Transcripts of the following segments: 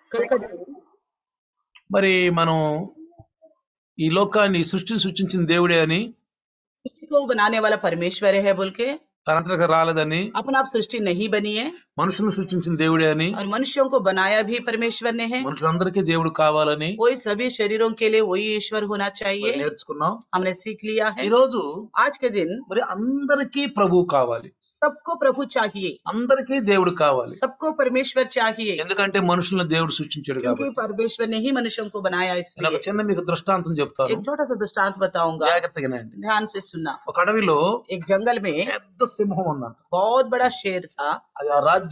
कल का दिन మరి మనం ఈ లోకాన్ని సృష్టించిన దేవుడే అని सृष्टि को बनाने वाला परमेश्वर है बोल के తనంతటగా రాలేదని अपना आप सृष्टि नहीं बनी है మనుషులను సృష్టించిన దేవుడే అని और मनुष्यों को बनाया भी परमेश्वर ने है। మనుషులందరికీ దేవుడు కావాలని वही सभी शरीरों के लिए वही ईश्वर होना మరి चाहिए, నేర్చుకున్నాం. हमने सीख लिया है। ఈ రోజు आज के दिन మరి అందరికీ ప్రభువు కావాలి, सबको प्रभु चाहिए, అందరికీ దేవుడు కావాలి. सबको परमेश्वर चाहिए, ఎందుకంటే మనుషులను దేవుడు సృష్టించాడు क्योंकि కాబట్టి. परमेश्वर ने ही मनुष्यों को बनाया। నేను इसलिए ఒక చిన్న మీకు దృష్టాంతం చెప్తాను, एक छोटा सा दृष्टांत बताऊंगा, జాగ్రత్తగా వినండి. ध्यान से सुनना। ఒక అడవిలో एक जंगल में పెద్ద సింహం ఉందంట. बहुत बड़ा शेर था అది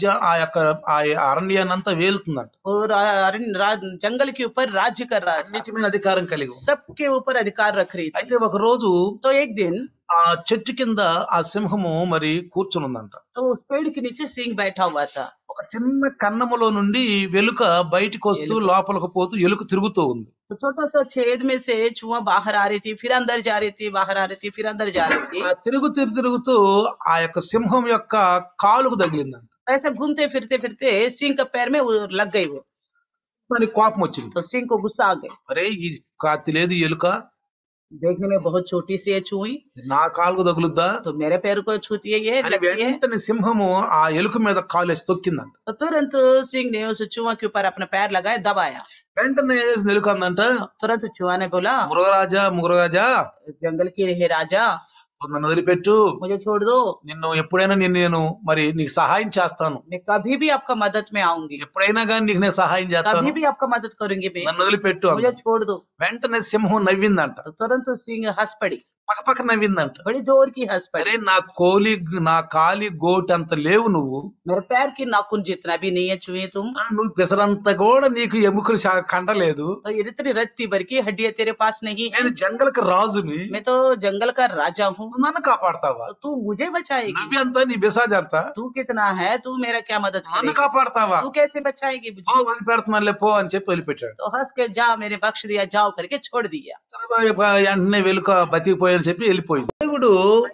ఆ అరణ్యాన్నంతా వేలుతుందంట. और जंगल के ऊपर राज्य कर रहा था, అన్నిటి మీద అధికారం కలిగి ఉంది. सबके ऊपर अधिकार रख रही थी। అయితే ఒక రోజు तो एक दिन ఆ చెట్టు కింద ఆ సింహము మరి కూర్చుని ఉందంట. तो उस पेड़ के नीचे सिंह बैठा हुआ था। ఒక చిన్న కన్నములో నుండి వెలుక బయటికి వస్తూ లోపలికి పోతూ ఎలుక తిరుగుతూ ఉంది. तो छोटा सा छेद में से चूहा बाहर आ रही थी, फिर अंदर जा रही थी, बाहर आ रही थी, फिर अंदर जा रही थी। ఆ తిరుగుతూ ఆ యొక్క సింహం యొక్క కాలుకు తగిలిందంట. ऐसे घूमते फिरते फिरते सिंह का पैर में वो लग गई वो, మరి కోపం వచ్చింది. तो सिंह को गुस्सा आ गई। అరే ఈ కాతి లేదు ఎలుక, देखने में बहुत छोटी सी है चूही, నా కాలుకు తగులుద్దా तो मेरे पैर को छूती है, ये అని लगती है। వెంటనే సింహము ఆ ఎలుక మీద కాలేసి తొక్కిందంట. तो तुरंत सिंह ने उस चूहा के ऊपर अपना पैर लगाया, दबाया। వెంటనే ఎలుక అందంట, तुरंत चूहा ने बोला, మృగరాజా जंगल की हे राजा, నన్ను వదిలిపెట్టు, मुझे छोड़ दो, ఎప్పుడైనా నేను మరి నీకు సహాయం చేస్తాను, मैं कभी भी आपका मदद में आऊंगी, ఎప్పుడైనా కానీ నీకు నేను సహాయం చేస్తాను, कभी भी आपका मदद करूंगी मैं, నన్ను వదిలిపెట్టు मुझे అంది. छोड़ दो। వెంటనే సింహం నవ్విందంట, तो तुरंत सिंह हंस पड़ी, పక్క నవ్విందంట. बड़ी जोर की हंस అరే पड़ी। నా కాలి గోటి అంత లేవు నువ్వు, मेरे पैर की नाखून जितना भी नहीं है चूहे तुम, నువ్వు పెసరంత కూడా నీకు ఎముకలు కండలేదు, तो ये इतनी रत्ती भर की हड्डियां तेरे पास नहीं है, నేను జంగల్కి రాజుని, मैं तो जंगल का राजा हूँ, నువ్వు నన్ను కాపాడతావా, तो तू मुझे बचाएगी। నువ్వెంత నీ బిసాజంతా, तू कितना है, तू मेरा क्या मदद నన్ను करेगी, కాపాడతావా, तू कैसे बचाएगी मुझे। వదిలిపెడుతున్నానులే పో అని చెప్పి వదిలిపెట్టాడు. तो हंस के जा, मेरे बख्श दिया, जाओ करके छोड़ दिया। వెంటనే వెలుక బతికిపోయని చెప్పి వెళ్ళిపోయింది. దేవుడు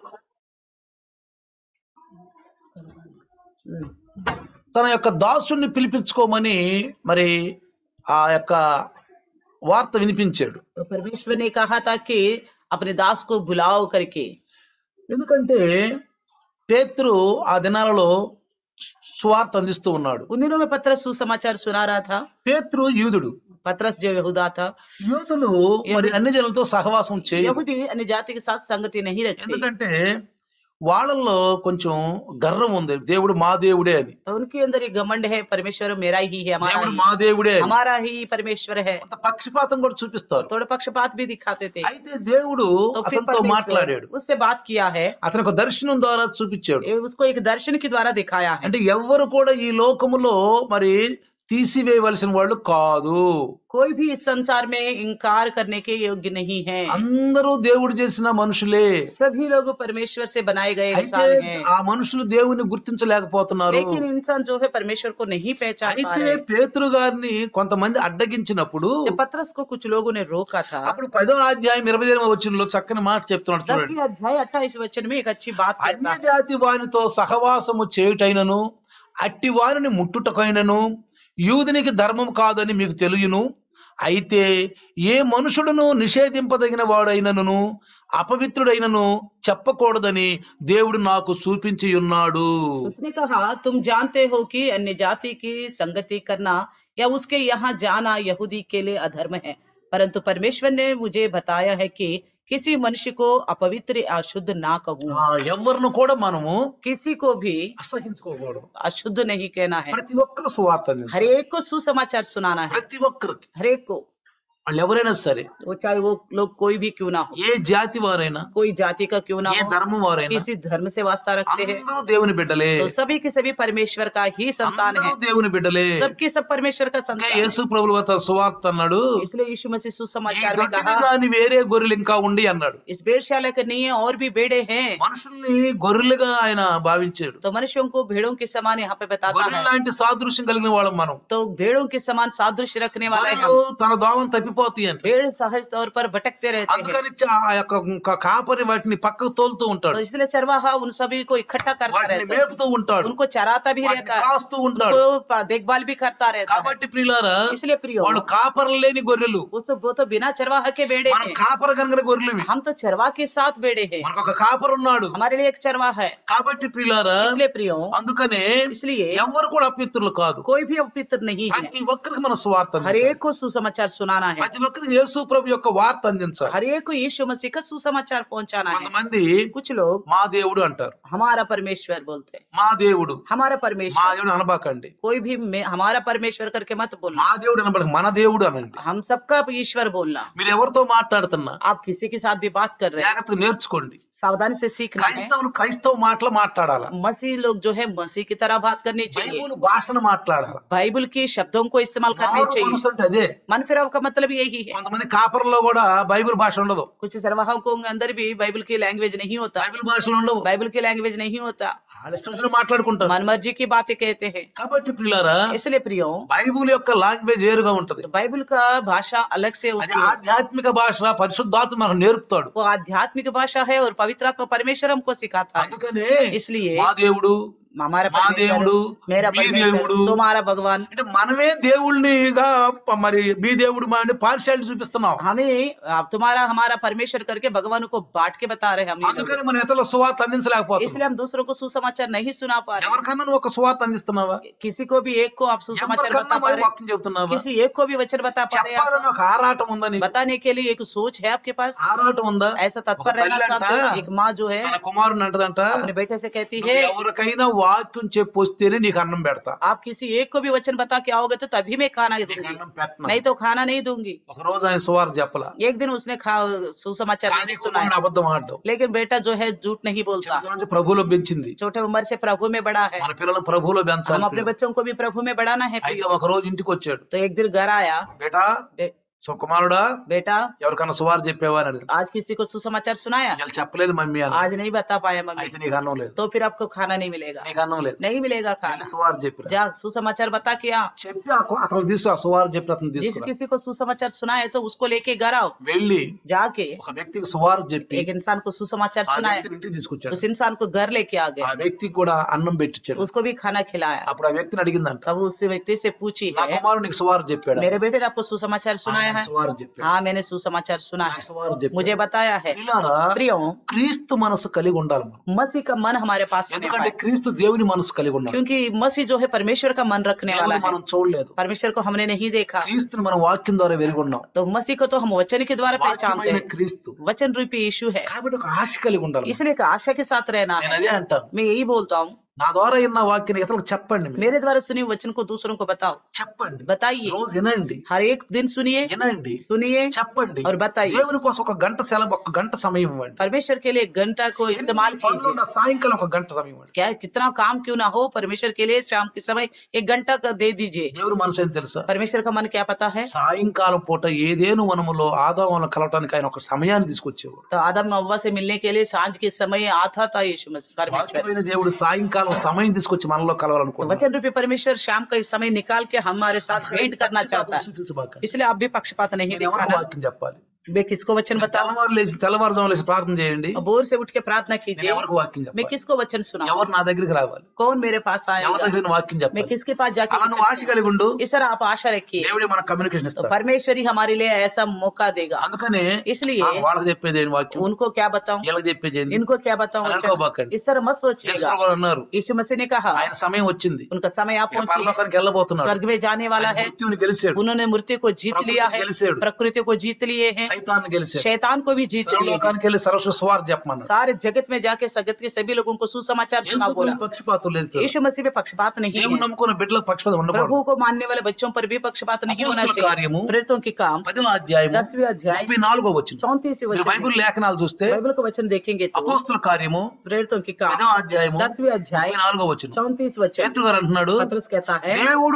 తన యొక్క దాసుని పిలిపించుకోమని మరి ఆ యొక్క వార్త వినిపించాడు. तो परमेश्वर ने कहा था कि अपने दास को बुलाओ करके, ఎందుకంటే పేతురు ఆ దినాలలో సువార్త అందిస్తూ ఉన్నాడు. उन दिनों में पतरस सुसमाचार सुना रहा था। పేతురు యూదుడు, पतरस जो यहूदा था, యూదులు మరి అన్ని జనులతో సహవాసం చేయరు. यहूदी अन्य जाति के साथ संगति नहीं रखते, ఎందుకంటే వాళ్ళల్లో కొంచెం గర్వం ఉంది, దేవుడు మా దేవుడే అని. तो उनके अंदर एक घमंड है, परमेश्वर मेरा ही है, దేవుడు మా దేవుడే అని. हमारा ही परमेश्वर है। కొంత పక్షపాతం కూడా చూపిస్తారు. थोड़ा पक्षपात भी दिखाते थे। అయితే దేవుడు तो फिर అతనితో మాట్లాడాడు, परमेश्वर उससे बात किया है, అతను ఒక దర్శనం ద్వారా చూపించాడు. उसको एक दर्शन के द्वारा दिखाया है। అంటే ఎవ్వరు కూడా ఈ లోకములో మరి తీసివేయవలసిన వాళ్ళు కాదు, कोई भी इस संसार में इनकार करने के योग्य नहीं है, అందరూ దేవుడు చేసిన మనుషులే. सभी लोग परमेश्वर से बनाए गए అయితే इंसान हैं, ఆ మనుషులు దేవుని గుర్తించలేకపోతున్నారు. लेकिन इंसान जो है परमेश्वर को नहीं पहचान पा అయితే रहे। పేతురు గారిని కొంతమంది అడ్డగించినప్పుడు जब पतरस को कुछ लोगों ने रोका था, అప్పుడు 10వ అధ్యాయం 28వ వచనంలో చక్కని మాట చెప్తున్నాడు చూడండి. 10 अध्याय 28 वचन में एक अच्छी बात कहता అన్య है, జాతి వానితో సహవాసము చేయుటైనను అట్టి వారిని ముట్టుటకైనను యూదునికి ధర్మం కాదని మీకు తెలియను. అయితే ఏ మనుషుడును నిషేధింపదగిన వాడైనను అపవిత్రుడైనను చెప్పకూడదని దేవుడు నాకు చూపించి ఉన్నాడు. उसने कहा, तुम जानते हो कि अन्य जाति की संगति करना या उसके यहाँ जाना यहूदी के लिए अधर्म है, परंतु परमेश्वर ने मुझे बताया है कि किसी मनुष्य को अपवित्र या अशुद्ध ना कहूं, ఎవరిని కూడా మనము किसी को भी అసహించుకోకూడదు. अशुद्ध नहीं कहना है, ప్రతి ఒక్కరు సువార్త అందించాలి. हर एक को सुसमाचार सुनाना है, ప్రతి ఒక్కరికి, हर एक को, వాళ్ళు ఎవరైనా సరే, वो चाहे वो लोग कोई भी क्यों ना हो, ఏ జాతి వారైనా, कोई जाति का क्यों ना ఏ हो, ధర్మం వారైనా, किसी धर्म से वास्ता रखते हैं, అందరూ దేవుని బిడ్డలే, तो सभी के सभी परमेश्वर का ही संतान అందరూ है, దేవుని బిడ్డలే. सबके सब परमेश्वर का ఇంకా संतान है। యేసు ప్రభువు తన సువార్త అన్నాడు, इसलिए यीशु मसीह ఈ सुसमाचार में దొడ్డిని कहा, గాని వేరే గొర్రెలు ఇంకా ఉండి అన్నాడు. इस भेड़शाला का नहीं है और भी भेड़े हैं, మనుషుల్ని గొర్రెలుగా ఆయన భావించాడు. तो मनुष्यों को भेड़ों के समान यहाँ पे बताता గొర్రెల है, లాంటి సాదృశ్యం కలిగిన వాళ్ళం మనం. तो भेड़ों के समान सादृश्य रखने वाला है గొర్రెలు हम। తన దోమను తప్పిపోతాయి అంట. भेड़ सहज तौर पर भटकते रहते हैं, అందుకని ఆ యొక్క కాపరి వాటిని పక్కకు తోలుతూ तो ఉంటాడు, इसलिए चरवाहा उन सभी को इकट्ठा करता వాటిని रहता है, మేపుతూ ఉంటాడు, उनको चराता भी వాటిని रहता है, కాస్తూ ఉంటాడు. उनको देखभाल भी करता रहता है। కాబట్టి ప్రియులారా, इसलिए प्रियो, వాళ్ళు కాపర్లు లేని గొర్రెలు, वो तो बिना चरवाहा के बेड़े మనం हैं, కాపర కనుక గొర్రెలు. हम तो चरवाह के साथ बेड़े हैं, మనకు ఒక కాపరు ఉన్నాడు. हमारे लिए एक चरवाहा है। కాబట్టి ప్రియులారా, इसलिए प्रियो, అందుకనే इसलिए ఎవరు కూడా అపిత్రులు కాదు. कोई भी अपवित्र नहीं है, ప్రతి ఒక్కరికి మన సువార్త हर అందించాలి. एक को सुसमाचार सुनाना है, ప్రతి ఒక్కరికి యేసు ప్రభు యొక్క వార్త అందించాలి. हर एक को यीशु मसीह का सुसमाचार पहुंचाना है। కొంతమంది कुछ लोग మా దేవుడు అంటారు. हमारा परमेश्वर बोलते हैं, మా దేవుడు, हमारा మా परमेश्वर, దేవుడు అనబాకండి. कोई भी हमारा परमेश्वर करके मत बोलना, మా దేవుడు అనబడక మన దేవుడు అనండి. हम सबका ईश्वर बोलना। మీరు ఎవరితో మాట్లాడుతున్నా आप किसी के साथ भी बात कर रहे हैं, జాగ్రత్తగా నేర్చుకోండి. सावधानी से सीखना है। క్రైస్తవులు క్రైస్తవ మాటలు మాట్లాడాలి. मसीह लोग जो है मसीह की तरह बात करनी चाहिए, బైబిల్ భాషను మాట్లాడాలి. बाइबल के शब्दों को इस्तेमाल करनी మారు चाहिए। మనసు అంటే అదే. मन फिराव का मतलब यही है। కొంతమంది కాపర్లో కూడా బైబిల్ భాష ఉండదు, कुछ चरवाहों को अंदर भी बाइबल की लैंग्वेज नहीं होता, బైబిల్ భాషలు ఉండవు, बाइबल की लैंग्वेज नहीं होता, వాళ్ళ ఇష్టం వచ్చినట్టు మాట్లాడుకుంటారు. मन मर्जी की बातें कहते हैं। కాబట్టి ప్రియులారా, इसलिए प्रियो, బైబిల్ యొక్క లాంగ్వేజ్ వేరుగా ఉంటది. बाइबल का भाषा अलग से అది होती है, ఆధ్యాత్మిక భాష, పరిశుద్ధాత్మ మనకు నేర్పుతాడు. वो आध्यात्मिक भाषा है और पवित्र आत्मा परमेश्वर हमको सिखाता है। అందుకనే इसलिए మా దేవుడు, हमारा మా దేవుడు, परमेश्वर, मेरा మీ దేవుడు, परमेश्वर, तुम्हारा भगवान, అంటే మనమే దేవుళ్ళనిగా మరి మీ దేవుడు మా పార్షియాలిటీ చూపిస్తున్నాం. हमें तुम्हारा हमारा परमेश्वर करके भगवान को बांट के बता रहे हैं हम ये लोग। అందుకని మనం ఇతరుల సువార్త అందించలేకపోతున్నాం. इसलिए हम दूसरों को सुसमाचार नहीं सुना पा रहे। ఎవరికన్నా నువ్వు ఒక సువార్త అందిస్తున్నావా? किसी को भी एक को आप सुसमाचार ఎవరికన్నా बता पा మరి रहे, వాక్యం చెబుతున్నావా? किसी एक को भी वचन बता पा रहे हैं చెప్పాలని आप? ఒక ఆరాటం ఉందా నీకు? बताने के लिए एक सोच है आपके पास, ఆరాటం ఉందా? ऐसा तत्पर रहना चाहते हो? एक माँ जो है తన కుమారుని అంటదంట, अपने बेटे से कहती నువ్వు है, ఎవరికైనా వాక్యం చెప్పొస్తేనే నీకు అన్నం పెడతా, आप किसी एक को भी वचन बता के आओगे तो तभी मैं खाना నీకు दूंगी, అన్నం పెట్టను. नहीं तो खाना नहीं दूंगी। ఒక రోజు ఆయన సువార్త చెప్పలా, एक दिन उसने सुसमाचार కానీ नहीं కుమారుడు सुनाया, అబద్ధం ఆడడం. लेकिन बेटा जो है झूठ नहीं बोलता, చిన్నతనం నుంచి ప్రభువులో పెంచింది. छोटे उम्र से प्रभु में बड़ा है। మన పిల్లలు ప్రభువులో हम పెంచాలి. अपने बच्चों को भी प्रभु में बढ़ाना है। అయితే ఒక రోజు ఇంటికి వచ్చాడు. तो एक दिन घर आया, బేటా, సో కుమారుడా, बेटा ఎవరికన్నా సువార్త చెప్పావా అని అడిగాడు. आज किसी को सुसमाचार सुनाया? ఇలా చెప్పలేదు మమ్మీ అని. आज नहीं बता पाया मम्मी, అయితే నీకు అన్నం లేదు, तो फिर आपको खाना नहीं मिलेगा, నీకు అన్నం లేదు, नहीं मिलेगा खाना। వెళ్ళి సువార్త చెప్పిరా. जा सुसमाचार बता के आ। చెప్పి అతను తీసుకు, ఆ సువార్త చెప్పి అతను जिस తీసుకురా. किसी को सुसमाचार सुनाए तो उसको लेके घर आओ, వెళ్ళి जाके ఒక వ్యక్తికి సువార్త చెప్పి एक इंसान को सुसमाचार ఆ सुनाया, వ్యక్తిని ఇంటికి తీసుకొచ్చాడు. उस इंसान को घर लेके आ ఆ गया, వ్యక్తికి కూడా అన్నం పెట్టించాడు. उसको भी खाना खिलाया। అప్పుడు ఆ వ్యక్తిని అడిగిందంట, तब उस व्यक्ति से पूछी నా है, కుమారుడు నీకు సువార్త చెప్పాడు? मेरे बेटे ने आपको सुसमाचार सुनाया है? సువార్త చెప్పాడు. हाँ, मैंने सुसमाचार सुना है, సువార్త చెప్పాడు. मुझे बताया है। ప్రియులారా, प्रियो, క్రీస్తు మనసు కలిగి ఉండాలి మనం. मसीह का मन हमारे पास होने ఎందుకంటే पाए, క్రీస్తు దేవుని మనసు కలిగి ఉన్నాడు. क्योंकि मसीह जो है परमेश्वर का मन रखने वाला దేవుని है। మనం చూడలేదు, परमेश्वर को हमने नहीं देखा, క్రీస్తుని మనం వాక్యం ద్వారా వెరిగి ఉన్నాం. तो मसीह को तो हम वचन के द्वारा पहचानते వాక్యమైన हैं, క్రీస్తు. वचन रूपी यीशु है। కాబట్టి ఒక ఆశ కలిగి ఉండాలి. इसलिए एक आशा के साथ रहना నేను है। అదే అంటాను, मैं यही बोलता हूँ, నా ద్వారా విన్న వాక్యాన్ని ఇతరులకు చెప్పండి. మీరు मेरे द्वारा सुनी वचन को दूसरों को बताओ, చెప్పండి, बताइए, రోజు వినండి, हर एक दिन सुनिए, వినండి, सुनिए చెప్పండి. और बताइए। దేవుని కోసం ఒక గంట సెలవు, ఒక గంట సమయం ఇవ్వండి. परमेश्वर के लिए एक घंटा को इस्तेमाल పనులు कीजिए। ఉన్న సాయంకాలం ఒక గంట సమయం ఇవ్వండి. क्या कितना काम क्यों ना हो, परमेश्वर के लिए शाम के समय एक घंटा का दे दीजिए। దేవుని మనసు ఏం తెలుసా? परमेश्वर का मन क्या पता है? సాయంకాలం పూట ఏదేను వనములో ఆదాములను కలవటానికి ఆయన ఒక సమయాన్ని తీసుకొచ్చేవాడు. तो आदम अव्वा से मिलने के लिए सांझ के समय आता था यीशु मसीह परमेश्वर। వాక్యమైన దేవుడు సాయంకాలం సమయం తీసుకొచ్చి మనలో तो కలవాలనుకుంటున్నాడు. वचन रूपी परमेश्वर शाम का समय निकाल के हमारे साथ भेंट करना चाहता है। इसलिए आप भी पक्षपात नहीं నేను ఎవరికి दिखाना। వాక్యం చెప్పాలి? मैं किसको वचन बताऊं? తెల్లవారుజాము లేచి ప్రార్థన చేయండి. भोर से उठ के प्रार्थना నేను कीजिए, ఎవరికి వాక్యం मैं చెప్పాలి? किसको वचन सुनाऊं? ఎవరు నా దగ్గరికి రావాలి? कौन मेरे पास ఎవరి आएगा? దగ్గర వాక్యం मैं చెప్పాలి? किसके पास जाके అలా నువ్వు ఆశ वचन కలిగి ఉండు, सुनाऊं? इस तरह आप आशा रखिए, దేవుడే మనకు కమ్యూనికేషన్ तो ఇస్తాడు. परमेश्वर ही हमारे लिए ऐसा मौका देगा। అందుకనే इसलिए వాళ్ళకి చెప్పేది ఏంటి వాక్యం, उनको क्या बताऊं, వీళ్ళకి చెప్పేది ఏంటి इनको क्या बताऊं అని वचन? అనుకోబాకండి. इस तरह मत యేసు सोचिएगा। ప్రభు గారు అన్నారు, यीशु मसीह ने कहा ఆయన సమయం వచ్చింది, उनका समय आप ఇక पहुंची, పరలోకానికి వెళ్ళబోతున్నాడు. स्वर्ग में जाने वाला ఆయన है। మృత్యువుని గెలిచాడు, उन्होंने मृत्यु को जीत लिया है, గెలిచాడు, प्रकृति को जीत लिए हैं, సైతాన్ని గెలిచాడు, शैतान को भी जीत लिए हैं। సర్వలోకానికి వెళ్ళి సర్వ సువార్త చెప్పమన్నాడు. सारे जगत में जाके जगत के सभी लोगों को सुसमाचार सुना యేసు बोला। ప్రభు పక్షపాతం లేదు. यीशु मसीह में पक्षपात नहीं దేవుని है। నమ్ముకున్న బిడ్డలకు పక్షపాతం ఉండకూడదు. प्रभु को मानने वाले बच्चों पर भी पक्षपात नहीं होना అపోస్తలుల కార్యము चाहिए। प्रेरितों के काम 10వ అధ్యాయము 10वें अध्याय 34వ వచనం. 34वें మీరు वचन, బైబిల్ లేఖనాలు చూస్తే बाइबल का वचन देखेंगे तो అపోస్తలుల కార్యము प्रेरितों के काम 10వ అధ్యాయము 10वें अध्याय 34వ వచనం. 34 वचन, పేతురు గారు అంటున్నాడు, पतरस कहता है, దేవుడు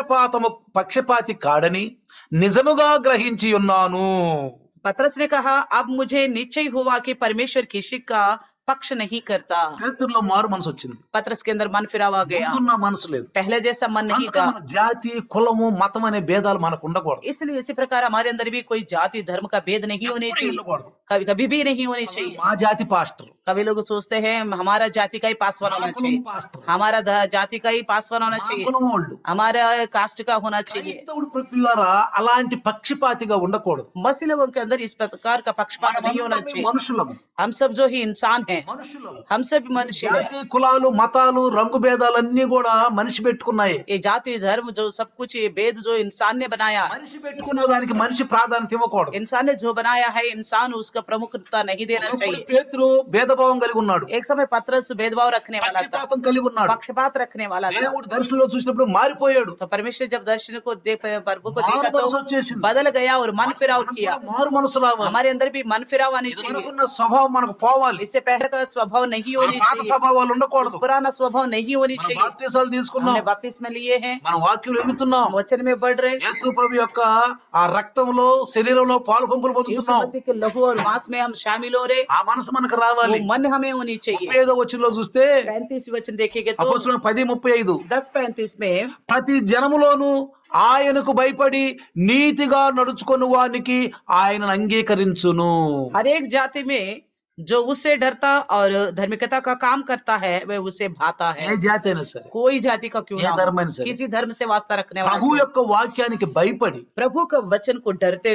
పక్షపాతి కాడని నిజముగా గ్రహించి ఉన్నాను. पतरस ने कहा, अब मुझे निश्चय हुआ कि परमेश्वर किसी का पक्ष नहीं करता। పేతురులో మారు మనసు వచ్చింది, पतरस के अंदर मन फिरावा गया, ముందున్న మనసు లేదు. पहले जैसा मन नहीं అందుకే था। మన జాతి కులము మతం అనే భేదాలు మనకు ఉండకూడదు, इसलिए इसी प्रकार हमारे अंदर भी कोई जाति धर्म का भेद नहीं होने ఎప్పుడూ चाहिए, ఉండకూడదు. कभी कभी भी नहीं होनी चाहिए। మా జాతి పాస్టర్, कभी लोग सोचते हैं हमारा जाति का ही पासवान మా होना కులం चाहिए, పాస్టర్, हमारा जाति का ही पासवान होना మా चाहिए, కులం వాళ్ళు. हमारा कास्ट का होना चाहिए। క్రైస్తవుడు ప్రతివారా అలాంటి పక్షపాతిగా ఉండకూడదు. मसीह लोगों के अंदर इस प्रकार का पक्षपात नहीं होना మనమందరం चाहिए। మనుషులము, हम सब जो ही इंसान हैं, మనుషులము. हम सब मनुष्य हैं। జాతి కులాలు మతాలు రంగు భేదాలన్నీ కూడా మనిషి పెట్టుకున్నాయి. ये जाति धर्म जो सब कुछ ये भेद जो इंसान ने बनाया, మనిషి పెట్టుకున్న దానికి మనిషి ప్రాధాన్యత ఇవ్వకూడదు. इंसान ने जो बनाया है इंसान उसका प्रमुखता नहीं देना ఒకప్పుడు चाहिए। పేతురు భేదభావం కలిగి ఉన్నాడు, एक समय पतरस भेदभाव रखने वाला था, పక్షపాతం కలిగి ఉన్నాడు. पक्षपात रखने वाला था। దేవుడు దర్శనంలో చూసినప్పుడు మారిపోయాడు, तो परमेश्वर जब दर्शन को देख प्रभु को మారు देखा మనసు तो వచ్చేసింది. बदल गया और मन फिराव మనకు किया। కూడా మారు మనసు రావాలి. हमारे अंदर भी मन फिराव आनी ఇది चाहिए। మనకున్న స్వభావం మనకు పోవాలి. इससे पहले का स्वभाव नहीं మన होनी పాత चाहिए, స్వభావాలు ఉండకూడదు. पुराना स्वभाव नहीं होनी మన चाहिए। బాప్తీసాలు తీసుకున్నాం, हमने बपतिस्मा लिए हैं, మన వాక్యం ఎదుగుతున్నాం, वचन में बढ़ रहे, యేసు ప్రభు యొక్క ఆ రక్తంలో శరీరంలో పాలు పంపులు यीशु పొందుతున్నాం. मसीह के लहू और मांस में हम शामिल हो रहे, ఆ మనసు మనకు वो రావాలి. मन हमें होनी चाहिए। 35వ వచనంలో చూస్తే 35 वचन देखेंगे तो అపోస్తలుల 10:35 10:35 में ప్రతి జనములోను ఆయనకు భయపడి నీతిగా నడుచుకొని వానికి ఆయనను అంగీకరించును. हर एक जाति में जो उससे डरता और धार्मिकता का काम करता है वह उसे भाता ఏ है। జాతి అయినా సరే, कोई जाति का क्यों ఏ ना हो, ధర్మైనా సరే, किसी धर्म से वास्ता रखने वाला ప్రభు क्यों, యొక్క వాక్యానికి భయపడి प्रभु का वचन को डरते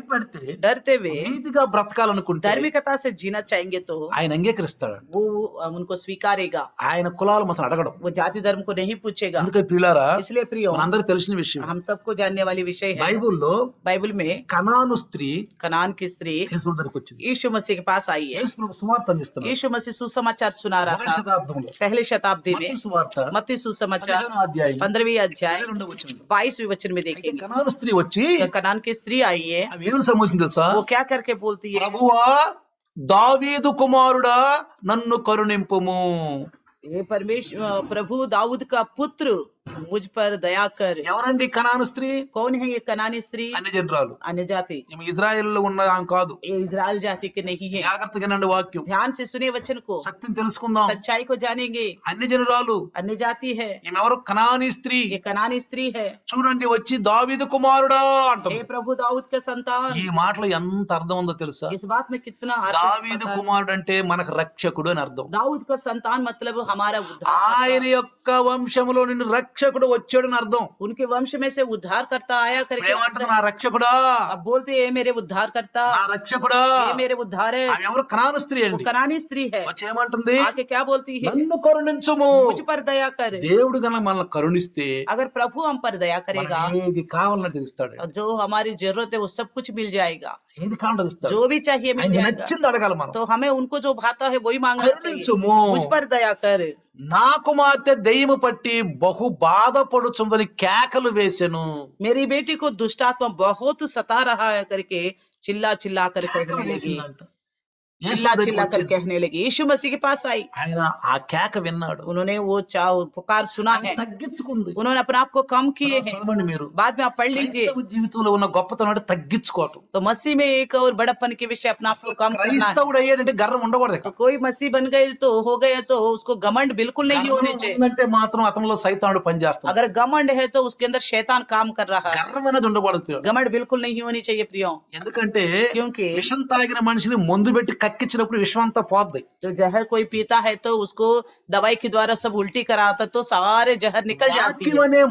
हुए నీతిగా బ్రతకాలనుకుంటే धार्मिकता से जीना चाहेंगे तो ఆయన అంగీకరిస్తాడు. वो उनको स्वीकारेगा, ఆయన కులాలు మొత్తం అడగడం. वो जाति धर्म को नहीं पूछेगा। అందుకే ప్రియులారా, इसलिए प्रियो, మనందరికి తెలిసిన విషయం, हम सबको जानने वाली विषय है, బైబిల్లో बाइबल में కనాను స్త్రీ कनान की स्त्री యేసు దగ్గరికి వచ్చింది. यीशु मसीह के पास आई है। యేసు ప్రభు సువార్త అందిస్తున్నాడు. यीशु मसीह सुसमाचार सुना रहा మొదటి था శతాబ్దంలో पहले शताब्दी में। మత్తయి సువార్త मत्ती सुसमाचार 15వ అధ్యాయం 15वीं अध्याय 22వ వచనం. 22वें वचन में అయితే देखेंगे, కనాను స్త్రీ వచ్చి कनान की स्त्री आई है, ఆమె ఏమని సంబోధించింది తెలుసా? वो क्या करके बोलती है, ప్రభువా దావీదు కుమారుడా నన్ను కరుణింపుము. हे परमेश्वर प्रभु दाऊद का पुत्र मुझ पर दया कर। ఎవరండి కనాను స్త్రీ? कौन है ये कनानी स्त्री? అన్ని జనరాలు. अन्य जाति, ఈమె ఇజ్రాయెల్లో ఉన్న ఆమె కాదు. ये इजराइल जाति के नहीं है। జాగ్రత్తగా వినండి వాక్యం, ध्यान से सुने वचन को, సత్యం తెలుసుకుందాం. सच्चाई को जानेंगे। అన్ని జనరాలు. अन्य जाति है, ఈమె ఎవరు? కనానీ స్త్రీ. ये कनानी स्त्री है। చూడండి, వచ్చి దావీదు కుమారుడా అంటుంది. हे प्रभु दाऊद का संतान। ఈ మాటలో ఎంత అర్థం ఉందో తెలుసా? इस बात में कितना अर्थ है దావీదు पता है? కుమారుడు అంటే మనకు రక్షకుడు అని అర్థం. दाऊद का संतान मतलब हमारा उद्धार ఆయన యొక్క వంశములో నుండి రక్షకుడు వచ్చాడు అని అర్థం. उनके वंश में से उद्धार करता आया करके ఏమంటారు? నా రక్షకుడా, अब बोलते हैं मेरे उद्धार करता, నా రక్షకుడా. ये मेरे उद्धार है। ఆమె ఎవరు? కనాను స్త్రీ वो అండి. कनानी स्त्री है। వచ్చి ఏమంటుంది? आके क्या बोलती है, నన్ను కరుణించుము. मुझ पर दया कर। దేవుడు గన మనల్ని కరుణిస్తే अगर प्रभु हम पर दया करेगा, మనకి ఏది కావాలని తెలుస్తాడు. और जो हमारी जरूरत है वो सब कुछ मिल जाएगा, ఏది కావాలని తెలుస్తాడు. जो भी चाहिए मिल ఆయన जाएगा। నచ్చింది అడగాలి మనం. तो हमें उनको जो भाता है वही मांगना चाहिए, కరుణించుము. मुझ पर दया कर। నా కుమార్తె దెయ్యము పట్టి బహు బాధపడుచుందని కేకలు వేసెను. मेरी बेटी को दुष्टात्मा बहुत सता रहा है करके चिल्ला चिल्ला कर कहने लगी, चिल्ला चिल्ला कर कहने लगी। यीशु मसीह के पास आई, ఆయన ఆ కేక విన్నాడు. उन्होंने वो पुकार सुना है, తగ్గించుకుంది. उन्होंने अपने आप को कम किए हैं। చదవండి మీరు. बाद में आप पढ़ लीजिए। క్రైస్తవ జీవితంలో ఉన్న గొప్పతనం అంటే తగ్గించుకోవటం. तो मसीह में एक और बड़प्पन के विषय अपने आप को कम करना है। క్రైస్తవుడు అయ్యాడంటే గర్వం ఉండకూడదు. तो कोई मसीह बन गए तो हो गए तो उसको घमंड बिल्कुल नहीं होने चाहिए। అంటే మాత్రం అతనిలో సైతానుడు పనిచేస్తాడు. अगर घमंड है तो उसके अंदर शैतान काम कर रहा है। గర్వం అనేది ఉండకూడదు. घमंड बिल्कुल नहीं होनी चाहिए प्रियो, ఎందుకంటే क्योंकि విషం తాగిన మనిషిని మందు పెట్టి కక్కించినప్పుడు విషం అంతా పోద్ది. जो जहर कोई पीता है तो उसको दवाई के द्वारा सब उल्टी कराता तो सारे जहर निकल जाती వాక్యం है। అనే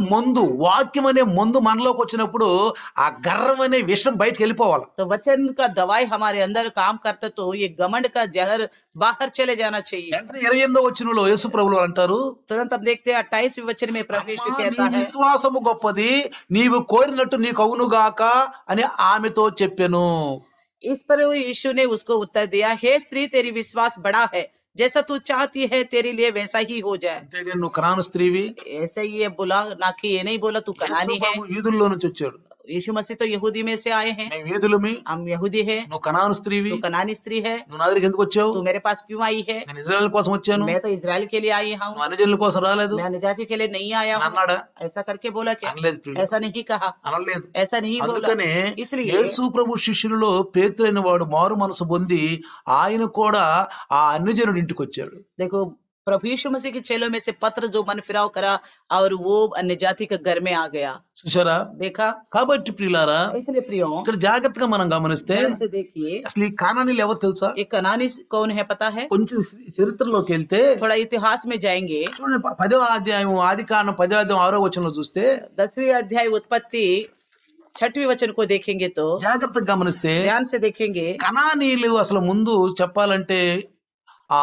మందు మనలోకి వచ్చినప్పుడు ఆ గర్వం అనే విషం బయటకు వెళ్ళిపోవాలి. तो वचन का दवाई हमारे अंदर काम करता तो ये घमंड का जहर बाहर चले जाना चाहिए। వెంటనే 28వ వచనంలో యేసు ప్రభువు అంటారు, तुरंत हम देखते हैं 28वें वचन में प्रभु यीशु నీ कहता है, విశ్వాసము గొప్పది, నీవు కోరినట్టు నీకు అవునుగాక అని ఆమెతో చెప్పెను. इस पर यीशु ने उसको उत्तर दिया, हे स्त्री तेरी विश्वास बड़ा है, जैसा तू चाहती है तेरे लिए वैसा ही हो जाए। అంతేగాని నువ్వు కనాను స్త్రీవి. ऐसे ही ये बोला ना कि ये नहीं बोला तू कनानी है। యూదుల్లో నుంచి వచ్చాడు. यीशु मसीह तो यहूदी में से आए हैं, మేము యూదులమి, हम यहूदी है, నువ్వు కనాను స్త్రీవి, तू कनानी स्त्री है, నువ్వు నా దగ్గరికి ఎందుకు వచ్చావు? तू मेरे पास क्यों आई है? నేను ఇజ్రాయెల్ కోసం వచ్చాను, मैं तो इजराइल के लिए आई हूँ, నువ్వు అన్యజనుల కోసం రాలేదు मैं अन्यजाति के लिए नहीं आया అని हूँ। అన్నాడా? ऐसा करके बोला क्या? అనలేదు ప్రియులు, ऐसा नहीं कहा, అనలేదు. ऐसा नहीं बोला। అందుకనే इसलिए యేసు ప్రభు శిష్యులలో పేతురైన వాడు మారు మనసు పొంది ఆయన కూడా ఆ అన్యజనుడి ఇంటికి వచ్చాడు. देखो, प्रभु यीशु मसीह के चेलों में से पत्र जो मन फिराव करा और वो अन्य जाति के घर में आ गया, చూసారా? देखा। కాబట్టి ప్రియులారా, इसलिए प्रियो, ఇక్కడ జాగ్రత్తగా మనం గమనిస్తే ध्यान से देखिए, అసలు ఈ కానానీలు ఎవరు తెలుసా? ये कनानी कौन है पता है? కొంచెం చరిత్రలోకి వెళ్తే थोड़ा इतिहास में जाएंगे। చూడండి, 10వ అధ్యాయం ఆది కాండం 10వ అధ్యాయం 6వ వచనంలో చూస్తే 10वीं अध्याय उत्पत्ति 6वें वचन को देखेंगे तो జాగ్రత్తగా గమనిస్తే ध्यान से देखेंगे, కనానీయులు అసలు ముందు చెప్పాలంటే ఆ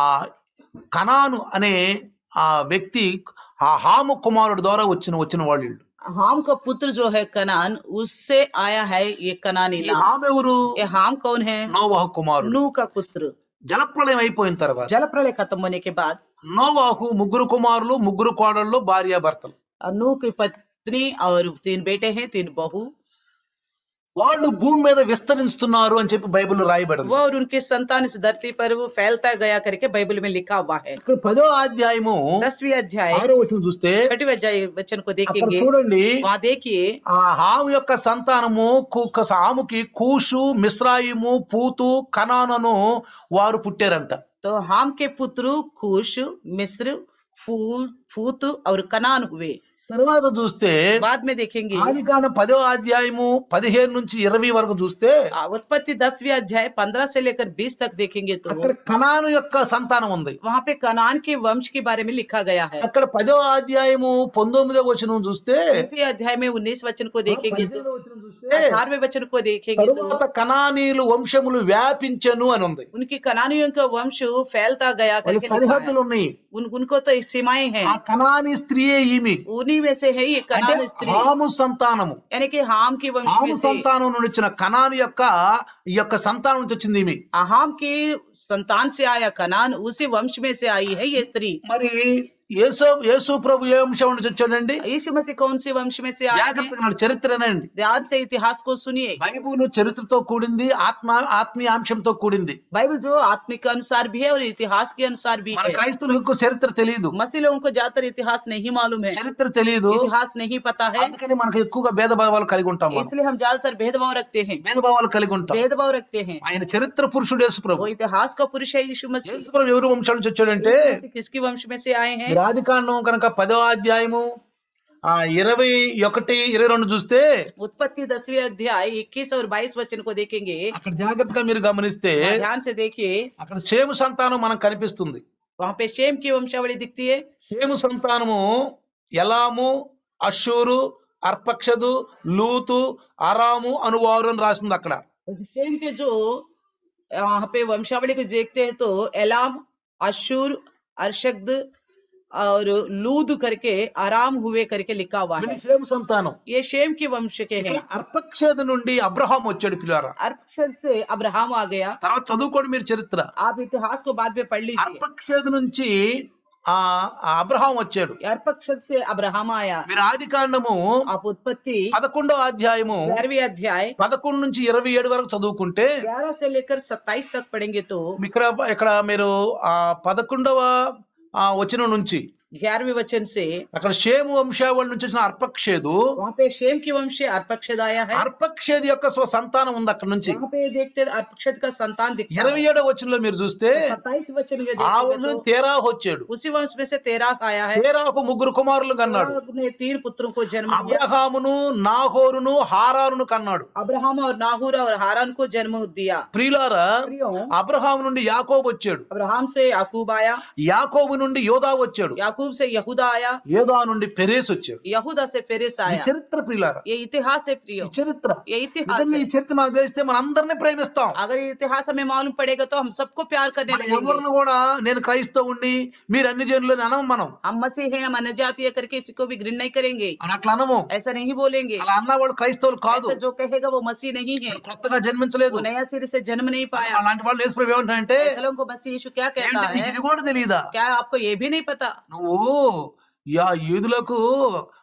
కనాను అనే ఆ వ్యక్తి ఆ హాము కుమారుడు ద్వారా వచ్చిన వాళ్ళు. हाम का पुत्र जो है कनान, उससे आया है ये कनानी ఈ नाम। హాము ఎవరు? ये हाम कौन है? నోవాహు కుమారుడు. नूह का पुत्र। జలప్రళయం అయిపోయిన తర్వాత जल प्रलय खत्म होने के बाद నోవాహు 3 కుమారులు 3 కోడళ్ళు భార్యాభర్తలు. नूह की पत्नी और 3 बेटे हैं, 3 बहू। వాళ్ళు భూమి మీద విస్తరిస్తున్నారు అని చెప్పి బైబిల్లో రాయబడింది. वो और उनके संतान इस धरती पर वो फैलता गया करके बाइबल में लिखा हुआ है। ఇక్కడ 10వ అధ్యాయము 10वीं अध्याय 6వ వచనం చూస్తే 6वें अध्याय वचन को అక్కడ देखेंगे, చూడండి, वहाँ देखिए ఆ హాము యొక్క సంతానము హాముకి కూషు, మిస్రాయిము, పూతు, కనానను వారు పుట్టారంట. तो हाम के पुत्र खूश, मिस्र, फूत और कनान हुए। తర్వాత చూస్తే बाद में देखेंगे ఆదికాండం 10వ అధ్యాయము 15 నుంచి 20 వరకు చూస్తే उत्पत्ति 10वीं अध्याय 15 से लेकर 20 तक देखेंगे तो అక్కడ కనాను యొక్క సంతానం ఉంది. वहाँ पे कनान के वंश के बारे में लिखा गया है। అక్కడ 10వ అధ్యాయము 19వ వచనం చూస్తే इसी अध्याय में 19 वचन को देखेंगे तो 18వ వచనం చూస్తే 18वें वचन को देखेंगे तो తరువాత కనానీయులు వంశములు వ్యాపించను అని ఉంది. उनकी कनानियों का वंश फैलता गया వాళ్ళ करके लिखा है। సరిహద్దులు ఉన్నాయి. उनको तो सीमाएं हैं, ఆ కనానీ స్త్రీయే ఈమె, उन्हीं में से है ये అంటే कनान स्त्री, హాము సంతానము. यानी कि हाम की वंश హాము में से, సంతానం నుండి వచ్చిన కనాను యొక్క ఈ యొక్క సంతానం నుంచి వచ్చింది ఈమె. हाम की संतान से आया कनान, उसी वंश में से आई है ये स्त्री। మరి యేసు ప్రభు ఏ వంశం నుంచి వచ్చాడండి? यीशु मसीह कौन सी वंश में से आए हैं? జాగ్రత్తగా నా చరిత్రనండి. ध्यान से इतिहास को सुनिए। బైబిల్ చరిత్రతో కూడింది, ఆత్మీయ అంశంతో కూడింది. बाइबल जो आत्मिक के अनुसार भी है और इतिहास के अनुसार भी మన है। క్రైస్తవులకు చరిత్ర తెలియదు, मसीह लोगों को ज्यादातर इतिहास नहीं मालूम है, చరిత్ర తెలియదు. इतिहास नहीं पता है, అందుకని మనకు ఎక్కువగా భేదభావాలు కలిగి ఉంటాం. మనం इसलिए हम ज्यादातर भेदभाव रखते हैं, భేదభావాలు కలిగి ఉంటాం. भेदभाव रखते हैं। ఆయన చరిత్ర పురుషుడు యేసు ప్రభు. वो इतिहास का पुरुष है यीशु मसीह। యేసు ప్రభు ఎవరు వంశం నుంచి వచ్చాడంటే यीशु मसीह किसकी वंश में से आए हैं? ఆదికాండం కనుక 10వ అధ్యాయము 21, 22 చూస్తే उत्पत्ति 10वीं अध्याय 21 और 22 वचन को देखेंगे, అక్కడ జాగ్రత్తగా మీరు గమనిస్తే ध्यान से देखिए, అక్కడ షేము సంతానం మనకు కనిపిస్తుంది. वहाँ पे शेम की वंशावली दिखती है। షేము సంతానము ఎలాము, అషూరు, అర్పక్షదు, లూతు, అరాము అనువారు అని రాసింది అక్కడ. शेम के जो वहाँ पे वंशावली को देखते हैं तो एलाम, अशूर, अर्शद और लूद करके आराम हुए करके लिखा हुआ है। షేము సంతానం. ये शेम की वंश के हैं। అర్పక్షదు నుండి అబ్రహాం వచ్చాడు పిల్లారా. अर्पक्षद से अब्राहम आ गया। తర్వాత చదువుకోండి మీరు చరిత్ర. आप इतिहास को बाद में पढ़ लीजिए। అర్పక్షదు నుంచి అబ్రహాం వచ్చాడు. अर्पक्षद से अब्राहम आया। మీరు ఆదికాండము आप उत्पत्ति 11వ అధ్యాయము 11वीं अध्याय 11 నుంచి 27 వరకు చదువుకుంటే 11 से लेकर 27 तक पढ़ेंगे तो ఇక్కడ మీరు 11వ వచనం నుంచి 11वें वचन से అక్కడ షేము వంశావళి నుంచి వచ్చిన అర్పక్షేదు, वहाँ पे शेम की वंश से अर्पक्षद आया है। అర్పక్షేదు యొక్క సంతానం ఉంది అక్కడ నుంచి. वहाँ पे देखते अर्पक्षद का संतान दिखता है। 27వ వచనంలో మీరు చూస్తే 27 वचन में ఆ देखेंगे వంశం तो తేరాహు వచ్చాడు. उसी वंश में से तेराह आया है। తేరాహు 3 కుమారులు కన్నాడు. तेराह ने 3 पुत्रों को जन्म दिया। అబ్రహామును, నాహోరును, హారానును కన్నాడు. अब्राहम और नाहूर और हारान को जन्म दिया। ప్రియులారా, प्रियो, అబ్రహాము నుండి యాకోబు వచ్చాడు. अब्राहम से याकूब आया, యాకోబు నుండి యోదా వచ్చాడు. याकूब से यहूदा आया, యోదా నుండి పెరేస్ వచ్చాడు. यहूदा से फेरेस ఈ आया। చరిత్ర ప్రియులారా, ये इतिहास है प्रियो, ఈ చరిత్ర. ये इतिहास నిజంగా है। ఈ చరిత్ర మనకు తెలిస్తే మన అందరినీ ప్రేమిస్తాం. अगर ये इतिहास हमें मालूम पड़ेगा तो हम सबको प्यार करने మన लगेंगे। ఎవరిని కూడా నేను క్రైస్తవుణ్ణి మీరు అన్ని జనులని అనం. మనం हम मसीह हैं, हम अन्य जातीय करके किसी को भी घृणा नहीं करेंगे, అని అట్లా అనము. ऐसा नहीं बोलेंगे। అలా అన్న వాళ్ళు క్రైస్తవులు కాదు. ऐसा जो कहेगा वो मसीह नहीं है, కొత్తగా జన్మించలేదు. वो नया सिरे से जन्म नहीं पाया। అలాంటి వాళ్ళు యేసు ప్రభు ఏమంటారంటే, ऐसे लोगों को मसीह यीशु क्या कहता ఏంటి నీకు है? ఇది కూడా తెలియదా? क्या आपको ये भी नहीं पता? నువ్వు యూదులకు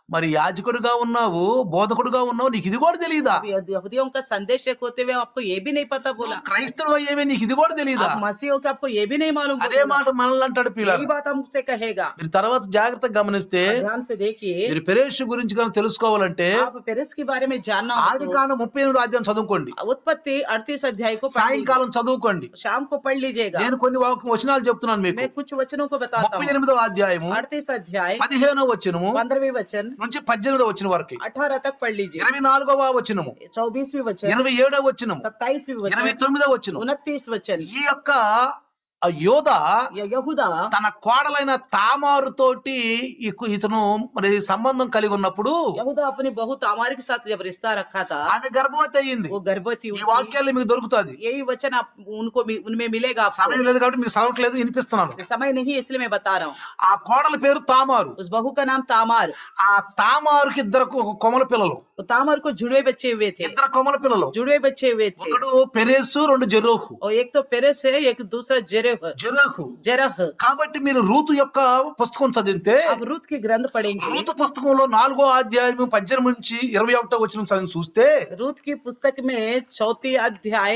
మరి యాజకుడిగా ఉన్నావు, బోధకుడిగా ఉన్నావు, నీకు ఇది కూడా తెలియదా? अब यहूदियों का संदेशक होते हुए आपको ये भी नहीं पता बोला, క్రైస్తవుడు అయ్యేవే నీకు ఇది కూడా తెలియదా? आप मसीह हो के आपको ये भी नहीं मालूम అదే बोला। మాట మనల్ని అంటాడు यही పిల్లలు. बात हमसे कहेगा। మీరు తర్వాత జాగ్రత్తగా గమనిస్తే ध्यान से देखिए, మీరు పెరేషు గురించి కనుక తెలుసుకోవాలంటే आप पेरेस के बारे में जानना हो ఆది तो కాండం 38 అధ్యాయం చదువుకోండి, उत्पत्ति 38 अध्याय को पढ़ लीजिए, సాయంకాలం చదువుకోండి. शाम को पढ़ लीजिएगा। నేను కొన్ని వచనాలు చెప్తున్నాను మీకు. मैं कुछ वचनों को बताता हूँ। 38వ అధ్యాయము 38 अध्याय 15వ వచనము 15वें वचन నుంచి 18వ వచనం వరకు, 18 तक पढ़ लीजिए, 24వ వచనము 24वीं वचन 27వ వచనము 27वीं वचन 29వ వచనం. 29 वचन। ఈ యొక్క ఆ యోధ यहूदा తన కోడలైన తామారు తోటి ఇతను మరి సంబంధం కలిగి ఉన్నప్పుడు यहूदा अपनी बहू तामार के साथ जब रिश्ता रखा था, ఆమె గర్భవతి అయ్యింది. वो गर्भवती ఈ हुई थी। వాక్యాలు మీకు దొరుకుతాది. यही वचन आप उनको उनमें मिलेगा आपको। సమయం లేదు కాబట్టి మీకు చదవట్లేదు, వినిపిస్తున్నాను. समय नहीं इसलिए मैं बता रहा हूँ। ఆ కోడల పేరు తామారు. उस बहू का नाम तामार। ఆ తామారుకి ఇద్దరు కొమల పిల్లలు, तो तामार को जुड़वे बच्चे हुए थे, ఇద్దరు కొమల పిల్లలు. जुड़वे बच्चे हुए थे। ఒకడు పెరేసు, రెండు జెరోహు. और एक तो पेरेस है, एक दूसरा जेरह। జెరోహు. जेरह। కాబట్టి మీరు రూతు యొక్క పుస్తకం చదివితే अब रूत की ग्रंथ पढ़ेंगे। రూతు పుస్తకంలో 4వ అధ్యాయం 18 నుంచి 21వ వచనం చదివి చూస్తే रूत की पुस्तक में 4 अध्याय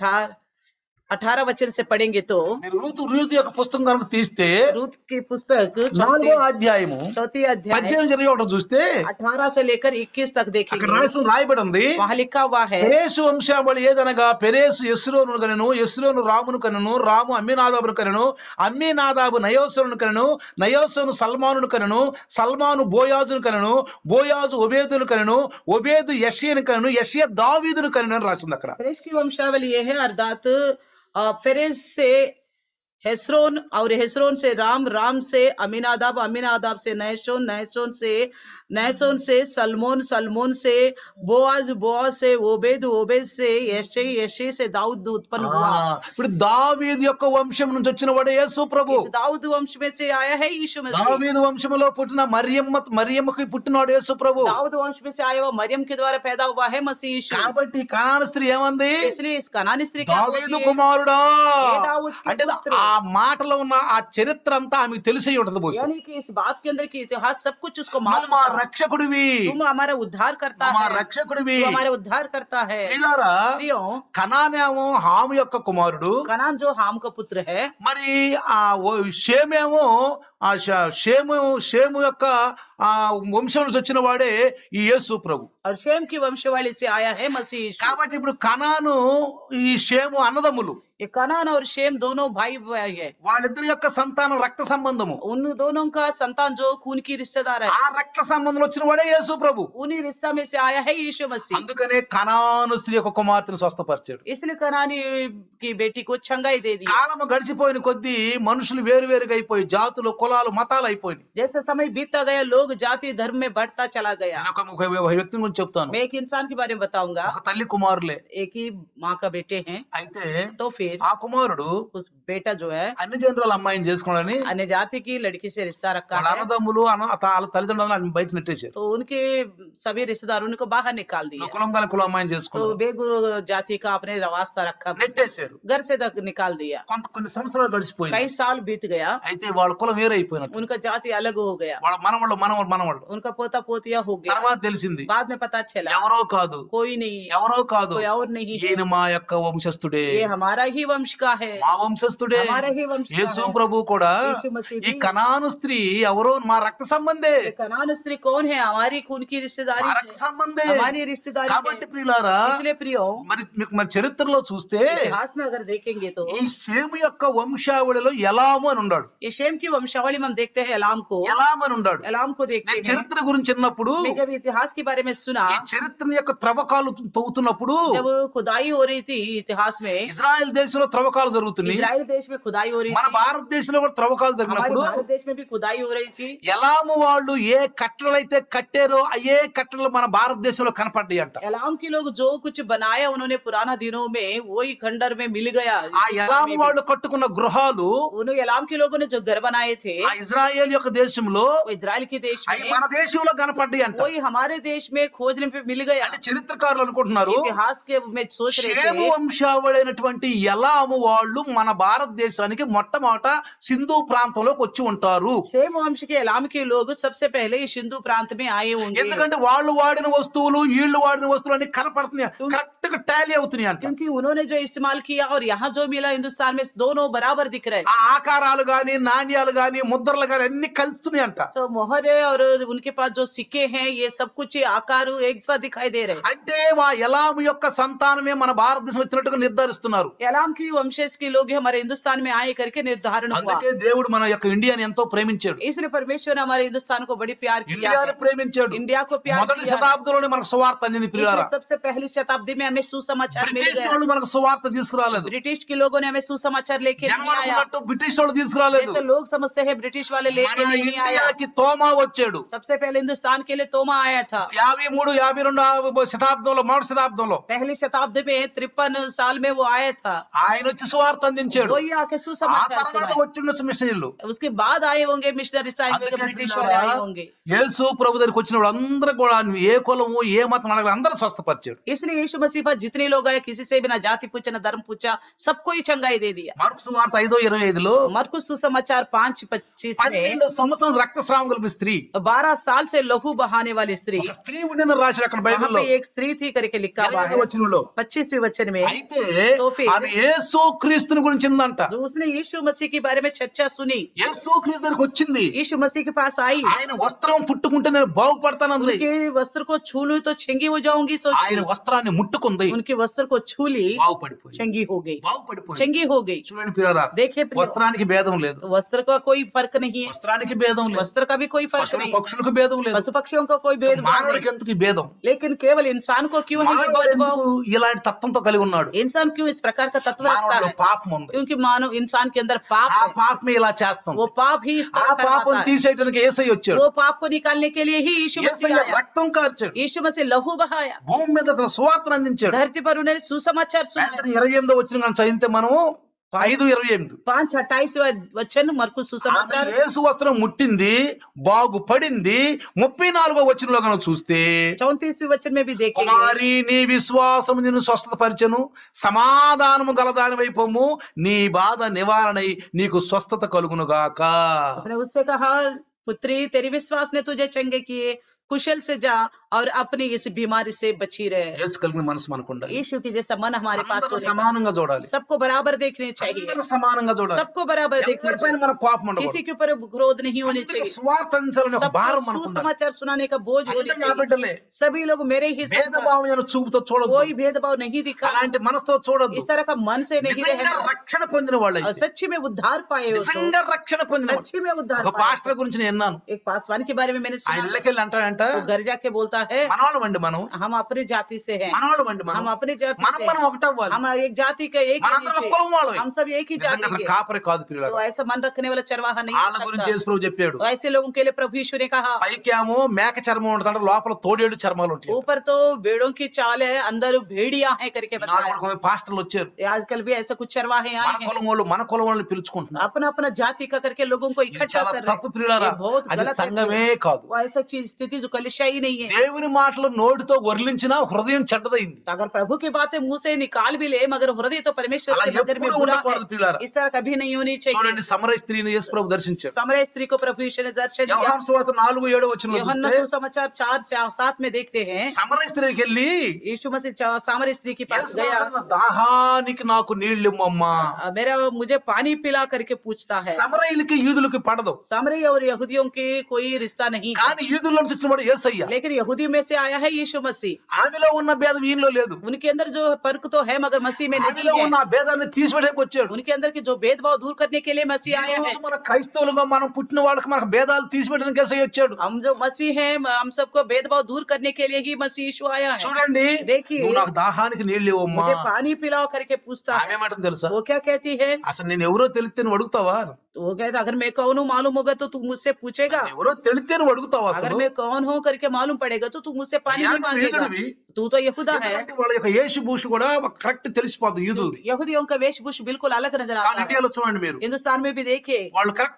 18 वचन से पढ़ेंगे तो మీరు రూతు యొక్క పుస్తకం కనుక తీస్తే रूत की पुस्तक 4వ అధ్యాయము 4 अध्याय 18 21 చూస్తే 18 से लेकर 21 तक అక్కడ देखेंगे। రాయబడి ఉంది, वहाँ लिखा हुआ है, పెరేసు వంశావళి ఏదనగా పెరేసు యెస్రోను కనెను, యెస్రోను రామును కనెను, రాము అమ్మీనాదాబును కనెను, అమ్మీనాదాబు నయోసరును కనెను, నయోసరు సల్మానును కనెను, సల్మాను బోయాజును కనెను, బోయాజు ఒబేదును కనెను, ఒబేదు యెషయను కనెను, యెషయ దావీదును కనెను అని రాసింది అక్కడ. फेरेस की वंशावली ये है, अर्थात फेरेस से हेस्रोन, और हेस्रोन से राम, राम से अमीनादाब, अमीनादाब से नहशोन, नहशोन से सलमोन, सलमोन से बोआज, बोआज से ओबेद, ओबेद से यशै, यशै से दाऊद उत्पन्न हुआ। ఇప్పుడు దావీదు యొక్క వంశం నుంచి వచ్చిన వాడే యేసు ప్రభు. दाऊद वंश में से आया है यीशु मसीह। దావీదు వంశములో పుట్టిన మరియమ్మకి పుట్టినవాడు యేసు ప్రభు. दाऊद वंश में से आया हुआ मरियम के द्वारा पैदा हुआ है मसीह यीशु। కాబట్టి కనాను స్త్రీ ఏమంది? इसलिए इस कनानी स्त्री क्या దావీదు बोलती है? కుమారుడా. ఏ దావీదు కి అంటే పుత్ర. ఆ మాటలో ఉన్న ఆ చరిత్ర అంతా ఆమెకు తెలిసి ఉంటది బహుశా. यानी कि इस बात के अंदर की इतिहास सब कुछ उसको నువ్వు मालूम మా था। రక్షకుడివి, तुम हमारा उद्धार करता నువ్వు మా है, రక్షకుడివి. तू हमारा उद्धार करता है। ప్రియులారా, प्रियो, కనానేమో హాము యొక్క కుమారుడు, कनान जो हाम का पुत्र है, మరి ఆ షేమేమో ఆ షేము యొక్క ఆ వంశం నుంచి వచ్చిన వాడే ఈ యేసు ప్రభు. और शेम की वंशवाली से आया है मसीह यीशु। కాబట్టి ఇప్పుడు కనాను ఈ షేము అన్నదమ్ములు, ये कनान और शेम दोनों भाई भाई है। వాళ్ళిద్దరి యొక్క సంతానం రక్త సంబంధము. उन दोनों का संतान जो खून की रिश्तेदार है, ఆ రక్త సంబంధం వచ్చిన వాడే యేసు ప్రభు. उन्हीं रिश्ता में से आया है यीशु मसीह। అందుకనే కనాను స్త్రీ యొక్క కుమార్తెను స్వస్థపరిచాడు. इसलिए कनानी की बेटी को छंगाई दे दी। కాలం గడిచిపోయిన కొద్దీ మనుషులు వేరువేరుగా అయిపోయి జాతులు కులాలు మతాలు అయిపోయింది. जैसे समय बीतता गया, लोग जाति धर्म में बढ़ता चला गया। నేను ఒక వ్యక్తి గురించి చెప్తాను. मैं एक इंसान के बारे में बताऊंगा। ఒక తల్లి కుమారులే. एक ही माँ का बेटे हैं। అయితే तो फिर ఆ కుమారుడు उस बेटा जो है అన్ని జనరాల అమ్మాయిని చేసుకోవాలని अन्य जाति की लड़की से रिश्ता रखा వాళ్ళ है, అన్నదమ్ములు వాళ్ళ తల్లిదండ్రులను బయట నెట్టేశారు. तो उनके सभी रिश्तेदार उनको बाहर निकाल दिए। కులం గల కులం అమ్మాయిని तो చేసుకున్నారు, बेगुरु जाति का अपने वास्ता रखा, నెట్టేశారు. घर से तक निकाल दिया। కొన్ని సంవత్సరాలు గడిచిపోయింది. कई साल बीत गया, అయితే వాళ్ళ కులం వేరైపోయినట్టు, उनका जाति अलग हो गया, వాళ్ళ మనవాళ్ళు उनका पोता पोतिया हो गया। తర్వాత తెలిసింది बाद में पता चला ఎవరో కాదు, कोई नहीं, ఎవరో కాదు, कोई और नहीं है, ఈయన మా యొక్క వంశస్థుడే, ये हमारा ही वंश का है, మా వంశస్థుడే. हमारा ही वंश का యేసు है। ప్రభు కూడా यीशु मसीह ఈ भी, కనాను స్త్రీ ఎవరో మా రక్త సంబంధే, ये कनान स्त्री कौन है? हमारी खून की रिश्तेदारी మా है, రక్త సంబంధే. हमारी रिश्तेदारी కాబట్టి है। ప్రియులారా, इसलिए प्रियो, మరి చరిత్రలో చూస్తే इतिहास में अगर देखेंगे तो ఈ షేము యొక్క వంశావళిలో ఎలాము అని ఉన్నాడు. ये शेम की वंशावली में हम देखते हैं एलाम को ఎలాము అని ఉన్నాడు. को देखते నేను हैं। చరిత్ర గురించి విన్నప్పుడు मैं जब इतिहास के बारे में सुना, ఈ చరిత్ర యొక్క త్రవ్వకాలు తవ్వుతున్నప్పుడు जब खुदाई हो रही थी इतिहास में, ఇజ్రాయెల్ దేశంలో త్రవ్వకాలు జరుగుతున్నాయి, इजराइल देश में खुदाई हो रही మన थी, భారతదేశంలో కూడా త్రవ్వకాలు हमारे జరిగినప్పుడు भारत देश में भी खुदाई हो रही थी। ఎలాము వాళ్ళు ఏ కట్టడలు అయితే కట్టారో అయ్యే కట్టడలు మన భారతదేశంలో కనపడ్డాయి అంట. एलाम के लोग जो कुछ बनाया उन्होंने पुराना दिनों में वही खंडर में मिल गया। ఆ ఎలాము వాళ్ళు కట్టుకున్న గృహాలు उन्होंने एलाम के लोगों ने जो घर बनाए थे ఆ ఇజ్రాయెల్ యొక్క దేశంలో वो इजराइल के देश देश అవి में, మన దేశంలో కనపడ్డాయి అంట. वही हमारे देश में खोजने पे मिल गया। అంటే చరిత్రకారులు అనుకుంటున్నారు इतिहास के में सोच रहे షేము थे, వంశావళైనటువంటి ఎలాము వాళ్ళు మన భారతదేశానికి మొట్టమొదట సింధు ప్రాంతంలోకి వచ్చి ఉంటారు. शेम वंश के एलाम के लोग सबसे पहले इस सिंधु प्रांत में आए होंगे, ఎందుకంటే వాళ్ళు వాడిన వస్తువులు వీళ్ళు వాడిన వస్తువులు అన్ని కనపడుతున్నాయి, కరెక్ట్ గా టాలీ అవుతున్నాయి అంట. क्योंकि उन्होंने जो इस्तेमाल किया और यहाँ जो मिला हिंदुस्तान में दोनों बराबर दिख रहे हैं। ఆ ఆకారాలు గాని నాణ్యాలు గాని ముద్రలు గాని అన్ని కలుస్తున్నాయి అంట. तो मोहरे और उनके पास जो सिक्के हैं ये सब कुछ आकार एक साथ दिखाई दे रहे हैं। అంటే ఎలాము యొక్క సంతానమే మన భారతదేశం వచ్చినట్టుగా నిర్ధారిస్తున్నారు. एलाम की वंशज के लोग हमारे हिंदुस्तान में आए करके निर्धारण हुआ। అందుకే దేవుడు మన యొక్క ఇండియాని ఎంతో ప్రేమించాడు, इसलिए परमेश्वर ने हमारे हिंदुस्तान को बड़ी प्यार किया ఇండియాని है, ప్రేమించాడు. इंडिया को प्यार మొదటి किया है। శతాబ్దంలోనే మనకు సువార్త అందింది ప్రియులారా. इसलिए सबसे पहली शताब्दी में हमें सुसमाचार मिल బ్రిటిష్ गया। వాళ్ళు మనకు సువార్త తీసుకురాలేదు, ब्रिटिश के लोगों ने हमें सुसमाचार लेके జనం नहीं आया। అనుకున్నట్టు బ్రిటిష్ వాళ్ళు తీసుకురాలేదు. जैसे लोग समझते हैं ब्रिटिश वाले लेके మన नहीं आया। ఇండియాకి తోమా వచ్చాడు. सबसे पहले हिंदुस्तान के लिए तोमा आया था। 53, 52 శతాబ్దంలో, మొదటి శతాబ్దంలో पहली शताब्दी में 53 साल में वो आया था। ఆయన వచ్చి సువార్త అందించాడు. वही आके ఆ सुसमाचार తర్వాత सुनाए। వచ్చిండొచ్చు మిషనరీలు. उसके बाद आए होंगे मिशनरीज आएंगे, అందుకే ब्रिटिश वाले आए होंगे। యేసు ప్రభు దగ్గరికి వచ్చిన వాళ్ళు అందరూ కూడా ఏ కులము ఏ మతం అడగలేదు, అందరూ స్వస్థపరిచాడు. इसलिए यीशु मसीह पर जितने लोग आए किसी से भी ना जाति पूछा ना धर्म पूछा, सबको ही चंगाई दे दिया। మార్కు సువార్త 5:25లో मरकुस सुसमाचार 5:25 में 12 సంవత్సరం రక్తస్రావం కలిగిన స్త్రీ, 12 साल से लहू बहाने वाली स्त्री, ఒక స్త్రీ ఉండేదని రాశాడు అక్కడ वहाँ బైబిల్లో पे एक स्त्री थी करके लिखा हुआ है 25వ వచనంలో. 25वें वचन में। అయితే तो फिर ఆమె యేసు క్రీస్తుని గురించి ఉందంట. जो उसने यीशु मसीह के बारे में चर्चा सुनी, యేసు క్రీస్తు దగ్గరికి వచ్చింది, यीशु मसीह के पास आई, ఆయన వస్త్రం పుట్టుకుంటే నేను బాగుపడతానంది. उनके वस्त्र को छू लूं तो चंगी हो जाऊंगी सोच ఆయన रही। వస్త్రాన్ని ముట్టుకుంది, उनके वस्त्र को छू ली, బాగుపడిపోయింది. चंगी हो गई, బాగుపడిపోయింది. चंगी हो गई। చూడండి పిల్లరా, देखिए प्रिय, వస్త్రానికి భేదం లేదు, वस्त्र का कोई फर्क नहीं है, వస్త్రానికి భేదం లేదు, वस्त्र का भी कोई फर्क పశువులు नहीं, పక్షులకు భేదం లేదు, पशु पक्षियों का कोई भेदभाव మానవుడికి नहीं। ఎందుకు ఈ భేదం? लेकिन केवल इंसान को क्यों है ये మానవుడు भेदभाव? ఎందుకు ఇలాంటి తత్వంతో కలిగి ఉన్నాడు? इंसान क्यों इस प्रकार का तत्व रखता మానవుడిలో है? పాపం ఉంది, क्योंकि मानव इंसान के अंदर पाप ఆ है, పాపమే ఇలా చేస్తాం. वो पाप ही इस ఆ तरह పాపం करवाता है। తీసేయడానికి యేసయ్య వచ్చాడు. वो पाप को निकालने के लिए ही यीशु मसीह యేసయ్య आया। రక్తం కార్చాడు, यीशु मसीह लहू बहाया, భూమి మీద తన సువార్తను అందించాడు. धरती पर उन्हें सुसमाचार सुनाया। 28వ వచనం కనుక చదివితే మనము 5:28 5:28 वचन मरकुस सुसमाचार। ఆమె యేసు వస్త్రం ముట్టింది, బాగుపడింది. 34వ వచనంలో కనుక చూస్తే 34वें वचन में भी देखेंगे, కుమారి నీ విశ్వాసము నిన్ను స్వస్థతపరిచెను, సమాధానము గలదాని వైపము, నీ బాధ నివారణై నీకు స్వస్థత కలుగును గాక. उसने उससे कहा, पुत्री तेरी विश्वास ने तुझे चंगे किए, कुशल से जा और अपनी इस बीमारी से बची रहे। యేసు కలిగిన మనసు మనకుండాలి. यीशु की जैसा मन हमारे पास అందరూ होने, సమానంగా చూడాలి, सबको बराबर देखने चाहिए, అందరూ సమానంగా చూడాలి. सबको बराबर देखना ఎవరిపైన चाहिए, మన కోపం किसी ఉండకూడదు. के ऊपर क्रोध नहीं होने అందరికీ चाहिए, సువార్త అందించాలనే ఒక భారం सबको మనకుండాలి. सुसमाचार सुनाने का बोझ होने అందరూ నా चाहिए। బిడ్డలే, सभी लोग मेरे ही संतान, భేదభావం అనే చూపుతో చూడొద్దు, कोई भेदभाव नहीं दिखा, అలాంటి మనసుతో చూడొద్దు. इस तरह का मन से नहीं నిజంగా रहना। రక్షణ పొందిన और వాళ్ళైతే, सच्ची में उद्धार पाए हो तो, నిజంగా రక్షణ పొందిన వాళ్ళు. सच्ची में उद्धार ఒక पाए పాస్టర్ గురించి నేను విన్నాను, हो। एक पासवान के बारे में मैंने ఆయన सुना, ఇళ్ళకెళ్ళి అంటాడంట, वो घर जाके बोलता है, మనవాళ్ళమండి మనం, हम अपनी जाति से हैं, మనవాళ్ళమండి हम మనం, अपनी जाति మనం से మనం हैं, ఒకటవ్వాలి, हम एक जाति का एक ही మనందరం नीचे, కులం వాళ్ళమే. हम सब एक ही నిజంగా जाति అతను के। కాపరి కాదు ప్రియులారా. तो ऐसा मन रखने वाला चरवाहा नहीं వాళ్ళ हो గురించి सकता। యేసు ప్రభు చెప్పాడు, तो ऐसे लोगों के लिए प्रभु यीशु ने कहा, పైకేమో మేక చర్మం ఉంటుంది, లోపల తోడేడు చర్మాలు ఉంటాయి. ऊपर तो भेड़ों की चाल है, अंदर भेड़िया है करके ఈనాడు बताया। కూడా కొంతమంది పాస్టర్లు వచ్చారు, आजकल भी ऐसा कुछ चरवाहे మన आए हैं, కులం వాళ్ళు మన కులం వాళ్ళని పిలుచుకుంటున్నారు. अपना अपना जाति का करके लोगों को ఇది इकट्ठा చాలా कर रहे తప్పు हैं। ప్రియులారా, ये बहुत అది गलत है। సంఘమే కాదు. वो ऐसा चीज स्थिति जो कलिशा ही नहीं है। దేవుని మాటలు నోటితో వర్లించినా హృదయం చెడ్డదైంది. अगर प्रभु की बातें मुंह से निकाल भी ले, मगर हृदय तो परमेश्वर అలా की नजर में ఎప్పుడూ बुरा ఉండకూడదు है। ప్రియులారా. इस तरह कभी नहीं होनी चाहिए। చూడండి, సమరయ స్త్రీని యేసు ప్రభు దర్శించాడు. समरय स्त्री को प्रभु यीशु ने दर्शन दिया। యోహాను సువార్త 4:7 వచనంలో यूहन्ना చూస్తే सुसमाचार 4:7 में देखते हैं, సమరయ స్త్రీకి వెళ్ళి, यीशु मसीह सामरी स्त्री के पास యేసు गया, ప్రభు దాహానికి నాకు నీళ్ళు ఇమ్మమ్మా. मेरा मुझे पानी पिला करके पूछता है। సమరయులకి యూదులకి పడదు, सामरी और यहूदियों के कोई रिश्ता नहीं है, కానీ యూదుల్లో నుంచి వచ్చినవాడు యేసయ్య. लेकिन यहूदी में से आया है यीशु मसीह। ఆమెలో ఉన్న భేదం ఈయనలో లేదు. उनके अंदर जो फर्क तो है मगर मसीह में नहीं ఆమెలో ఉన్న है। ఆ భేదాన్ని తీసివేయడానికి వచ్చాడు. उनके अंदर के जो भेदभाव दूर करने के लिए ఈ मसीह आया है। రోజు మన క్రైస్తవులుగా మనం పుట్టిన వాళ్ళకి మనకు భేదాలు తీసివేయడానికి యేసయ్య వచ్చాడు. हम जो मसीह हैं, हम सबको भेदभाव दूर करने के लिए ही मसीह यीशु आया है। చూడండి, देखिए, నువ్వు నాకు దాహానికి నీళ్ళు ఇవ్వమ్మా. मुझे पानी पिलाओ करके पूछता है। ఆమెమంటుంది తెలుసా, वो क्या कहती है? అసలు నేను ఎవరో తెలిస్తే నువ్వు అడుగుతావా? तो वो कहता, अगर मैं कौन हूँ मालूम होगा तो तू मुझसे पूछेगा। ఎవరో తెలిస్తే నువ్వు అడుగుతావా? अगर అసలు मैं कौन हो करके मालूम पड़ेगा तो तू मुझसे पानी नहीं याజకుడు मांगेगा। యూదుడివి. तू तो यहूदा है। ఎందుకంటే వాళ్ళ యొక్క వేషభూష కూడా కరెక్ట్ తెలిసిపోద్ది యూదులది. यहूदियों का वेशभूषा बिल्कुल अलग नजर కానీ आता है। ఇండియాలో చూడండి మీరు, हिंदुस्तान में भी देखिए, వాళ్ళు కరెక్ట్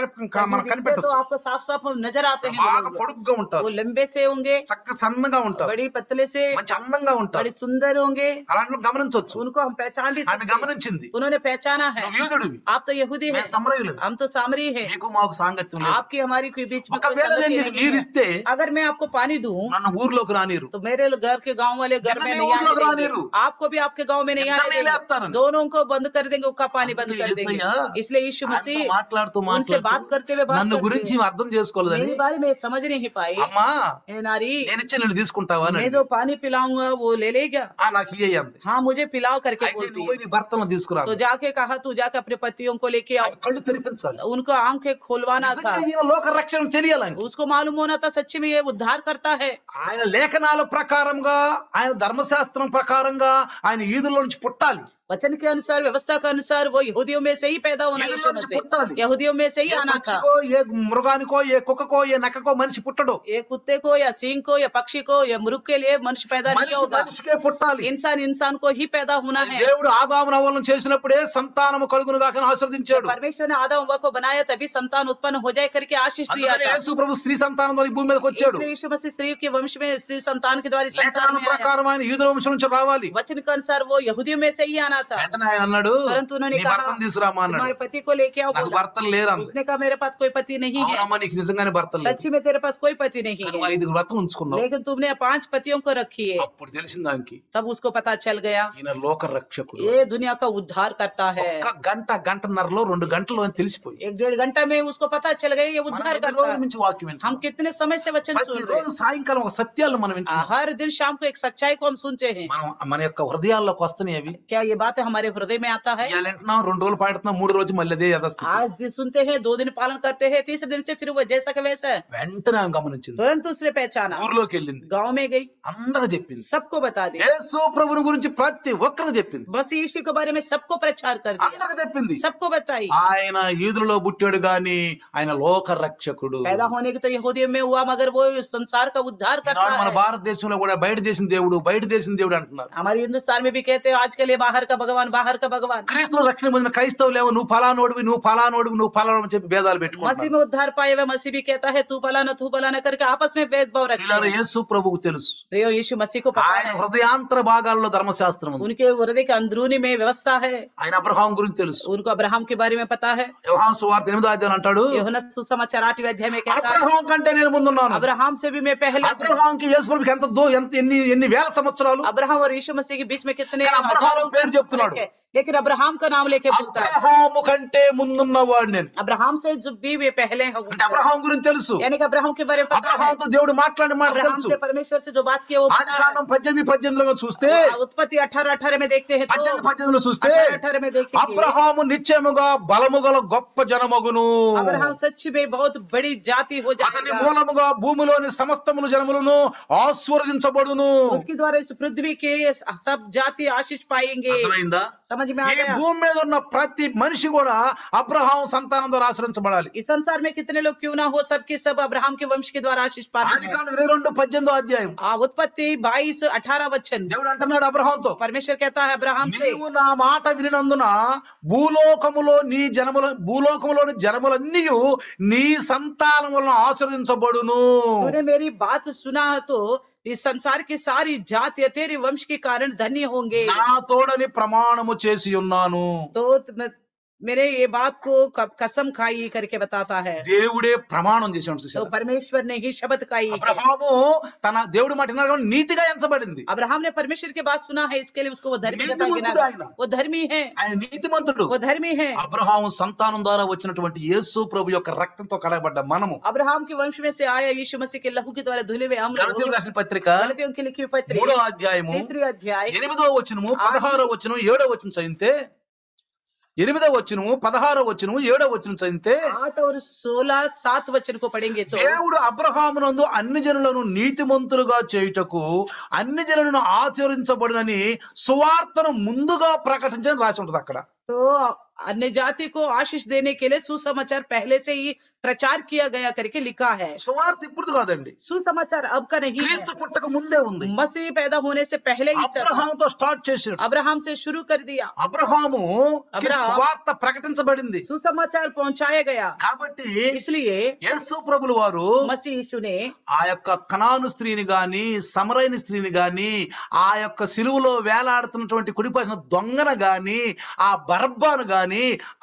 మనం तो కనిపెట్టొచ్చు. आपको साफ साफ नजर आते हैं। वो బాగా लोग। పొడుగ్గా वो ఉంటారు, लंबे से होंगे, చక్క సన్నగా ఉంటారు, बड़ी पतले से, మంచి అందంగా बड़े ఉంటారు. सुंदर होंगे। అలాంటి గమనించవచ్చు. उनको हम पहचान भी ఆమె सकते हैं। గమనించింది, उन्होंने पहचाना है। నువ్వు యూదుడివి, आप तो यहूदी हैं, మేము సమరయులం, हम तो सामरी हैं। నీకు మాకు సాంగత్యం లేదు. आपकी हमारी के बीच में कोई ఒకవేళ संगति నేను नहीं నీకు నీరు है। ఇస్తే अगर मैं आपको पानी दूं నన్ను ఊర్లోకి రానిరు, तो मेरे घर के गांव वाले घर में जितने नहीं आने लोग देंगे। रानीरू। आपको भी आपके गांव में नहीं इतना आने नहीं ले आता देंगे। ना। दोनों को बंद कर देंगे, उसका पानी बंद అందుకే कर देंगे। యేసయ్య इसलिए यीशु ఆయనతో मसीह మాట్లాడుతూ उनसे बात करते हुए बात నన్ను करते గురించి हुए, అర్థం చేసుకోలేదని, मेरे बारे में समझ नहीं पाए। అమ్మా हे नारी, నేనిచ్చే నీళ్ళు తీసుకుంటావా అని मैं అడిగింది. जो पानी पिलाऊंगा वो ले लेगा। నాకు ఇయ్యి అంది. हाँ, मुझे पिलाओ करके అయితే बोलती నువ్వు है। నీ భర్తను తీసుకురా. तो जाके कहा, तू जाके अपने पतियों को लेके आओ। ఆమె కళ్ళు తెరిపించాలి. उनको आंखें खोलवाना था। నిజంగా ఈయన లోక రక్షణ తెలియాలని, उसको मालूम होना था सच्ची में ये उद्धार करता है। ఆయన లేఖనాల ప్రకారంగా, ఆయన ధర్మశాస్త్రం ప్రకారంగా ఆయన ఈదుల్లో నుంచి పుట్టాలి. वचन के अनुसार, व्यवस्था के अनुसार वो यहूदियों में से ही पैदा होना, ఈదుల్లో यीशु నుంచి मसीह పుట్టాలి. यहूदियों में से ही ఏ आना था। పక్షికో, ఏ మృగానికో, ఏ కుక్కకో, ఏ నక్కకో మనిషి పుట్టడు. ये कुत्ते को या सिंह को या पक्षी को या मृग के लिए मनुष्य पैदा नहीं మనిషి होगा। మనిషికే పుట్టాలి. इंसान इंसान को ही पैदा होना है। దేవుడు ఆదాము నవ్వలను చేసినప్పుడే సంతానము కలుగును గాక ఆశీర్వదించాడు. परमेश्वर ने आदम हव्वा को बनाया तभी संतान उत्पन्न हो जाए करके आशीष दिया అందుకని था। యేసు ప్రభు స్త్రీ సంతానం ద్వారా ఈ భూమి మీదకి వచ్చాడు. इसलिए यीशु मसीह स्त्री के वंश में स्त्री संतान के द्वारा इस संसार లేఖనాల में आया। ప్రకారం ఆయన యూదుల వంశం నుంచి రావాలి. वचन के अनुसार वो यहूदियों में से ही आना था। వెంటనే ఆయన అన్నాడు, परंतु उन्होंने నీ कहा, భర్తను తీసుకురామా అన్నాడు. तुम्हारे पति को लेके आओ నాకు बोला। భర్తలు లేరు అంది. उसने कहा, मेरे पास कोई पति नहीं है। అవునమ్మా, నీకు నిజంగానే భర్తలు లేరు. सच्ची में तेरे पास कोई पति नहीं నువ్వు है, 5 భర్తలు ఉంచుకున్నావు. लेकिन तुमने 5 पतियों को रखी है। అప్పుడు తెలిసింది దానికి, तब उसको पता चल गया, ఈయన లోక రక్షకుడు. ये दुनिया का उद्धार करता है। ఒక్క గంటన్నరలో 2 గంటల్లో అని తెలిసిపోయి. 1-1.5 घंटा में उसको पता चल गया ये మనం उद्धार ఎన్ని करता రోజుల है। నుంచి వాక్యం हम వింటున్నాం. कितने समय से वचन सुन रहे ప్రతిరోజు సాయంకాలం ఒక సత్యాలు మనం हैं। వింటున్నాం. हर दिन शाम को एक सच्चाई को हम सुनते हैं। మన యొక్క హృదయాల్లోకి వస్తున్నాయి అవి. क्या ये बातें हमारे हृदय में आता है? ఇవాళ వింటున్నాం, 2 రోజులు పాడుతున్నాం, 3 రోజు మళ్ళీ అదే యథాస్థితి. आज दिन सुनते हैं, 2 दिन पालन करते हैं, तीसरे दिन से फिर वो जैसा का वैसा है। వెంటనే ఆమె గమనించింది, तुरंत उसने पहचाना, ఊర్లోకి వెళ్ళింది, गांव में गई, అందరూ చెప్పింది, सबको बता दी। యేసు ప్రభువుని గురించి ప్రతి ఒక్కరికి చెప్పింది, बस यीशु के बारे में सबको प्रचार कर दिया, అందరికి చెప్పింది. सबको बताई। ఆయన యూదులలో పుట్టాడు గాని ఆయన లోక రక్షకుడు. पैदा होने की तो यहूदियों में हुआ, मगर वो इस संसार का उद्धार करता ఈనాడు మన है। భారతదేశంలో కూడా బయట దేశం దేవుడు, బయట దేశం దేవుడు అంటున్నారు. हमारे हिंदुस्तान में भी कहते हैं आजकल ये बाहर का भगवान, बाहर का भगवान। క్రీస్తులో రక్షణ పొందిన క్రైస్తవులేమో నువ్వు ఫలానోడివి, నువ్వు ఫలానోడివి, నువ్వు ఫలానోడు అని చెప్పి భేదాలు मसीह పెట్టుకుంటున్నారు. में उद्धार पाए हुए मसीह भी कहता है तू फलाना करके आपस में भेदभाव रखते ఇలా हैं। యేసు ప్రభువుకు తెలుసు, तो यीशु मसीह को पता ఆయన है, హృదయాంతర భాగాల్లో ధర్మశాస్త్రం ఉంది. उनके हृदय के अंदरूनी में व्यवस्था है। ఆయన అబ్రహాం గురించి తెలుసు. उनको अब्राहम के बारे में पता है। యోహాను సువార్త 8వ అధ్యాయం అంటాడు, यूहन्ना सुसमाचार 8वें अध्याय में कहता है, అబ్రహాం కంటే నేను ముందున్నాను. अब्राहम से भी मैं पहले हूं। అబ్రహాంకి యేసు ప్రభుకి ఎన్ని వేల సంవత్సరాలు, अब्राहम और यीशु मसीह के बीच में कितने కానీ అబ్రహాం పేరు చెప్తున్నాడు. फर्क है, लेकिन अब्राहम का नाम लेके बोलता है, అబ్రహాము కంటే ముందున్నవాడు నేను. अब्राहम से जो भी वे पहले हो, అంటే అబ్రహాం గురించి తెలుసు. यानी कि अब्राहम के बारे में पता है। అబ్రహాంతో దేవుడు మాట్లాడిన మాట अब्राहम తెలుసు. से परमेश्वर से जो बात की है वो ఆది पता है। కాండం 18:18 చూస్తే, उत्पत्ति 18:18 में देखते हैं तो 18:18 చూస్తే 18:18 में देखेंगे, అబ్రహాము నిత్యముగా బలము గల గొప్ప జనమగును, अब्राहम सच में बहुत बड़ी जाति हो అతని जाएगा। మూలముగా భూమిలోని సమస్తములు జనములను ఆశీర్వదించబడును. उसके द्वारा इस पृथ्वी के सब जाति आशीष पाएंगे। అర్థమైందా? समझ में आ ఈ गया? భూమి మీద ఉన్న ప్రతి మనిషి కూడా అబ్రహాం సంతానం ద్వారా ఆశ్రయించబడాలి. इस संसार में कितने लोग क्यों ना हो, सबके सब अब्राहम के वंश के द्वारा आशीष पाते ఆది हैं। కాండం 22:18 అధ్యాయం उत्पत्ति 22:18 वचन, దేవుడు అంటున్నాడు అబ్రహాంతో, परमेश्वर कहता है अब्राहम से, నీవు నా మాట వినినందున భూలోకములోని జనములన్నీ నీ సంతానం వలన ఆశీర్వదించబడును. तूने मेरी बात सुना तो इस संसार की सारी जाति तेरे वंश के कारण धन्य होंगे। నా తోడని ప్రమాణము చేసి ఉన్నాను. तो मेरे ये बात को कसम खाई करके बताता है। దేవుడే ప్రమాణం చేశాడు. तो చూశారా? परमेश्वर ने ही शब्द खाई है। అబ్రహాము తన దేవుడి మాట విన్నాడు కాబట్టి నీతిగా ఎంచబడింది. अब्राहम ने परमेश्वर की बात सुना है, इसके लिए उसको वो धर्मी गिना నీతిమంతుడు ఆయన. वो धर्मी है, ఆయన నీతిమంతుడు. वो धर्मी है। అబ్రహాము సంతానం ద్వారా వచ్చినటువంటి యేసు ప్రభు యొక్క రక్తంతో కడగబడ్డ మనము. अब्राहम के वंश में से आया यीशु मसीह के लहू के द्वारा धुले हुए हम लोग। గలతీయులకు రాసిన పత్రిక गलतियों की लिखी हुई पत्री 3వ అధ్యాయము 3 अध्याय 8వ వచనము 16వ వచనం 7వ వచనం చదివితే, 8వ వచనము 16వ వచనము 7వ వచనం చదివితే, 8 और 16 7 वचन को पढ़ेंगे तो దేవుడు అబ్రహామునందు అన్ని జనులను నీతిమంతులుగా చేయుటకు అన్ని జనులను ఆచరించబడునని సువార్తను ముందుగా ప్రకటించని రాసి ఉంటది అక్కడ. तो अन्य जाति को आशीष देने के लिए सुसमाचार पहले से ही प्रचार किया गया करके लिखा है। సువార్త ఇప్పుడు కాదండి, सुसमाचार अब का नहीं है, క్రీస్తు పుట్టక ముందే ఉంది. मसीह पैदा होने से पहले ही सब అబ్రహాముతో స్టార్ట్ చేశాడు. अब्राहम से शुरू कर दिया, అబ్రహాము అబ్రహాం సువార్త ప్రకటించబడింది. सुसमाचार पहुंचाया गया। కాబట్టి इसलिए యేసు ప్రభులు వారు मसीह यीशु ने ఆ యొక్క కనాను స్త్రీని గాని సమరైన స్త్రీని గాని ఆ యొక్క సిలువలో వేలాడుతున్నటువంటి కుడిపాసిన దొంగన గాని ఆ బరబ్బాను గాని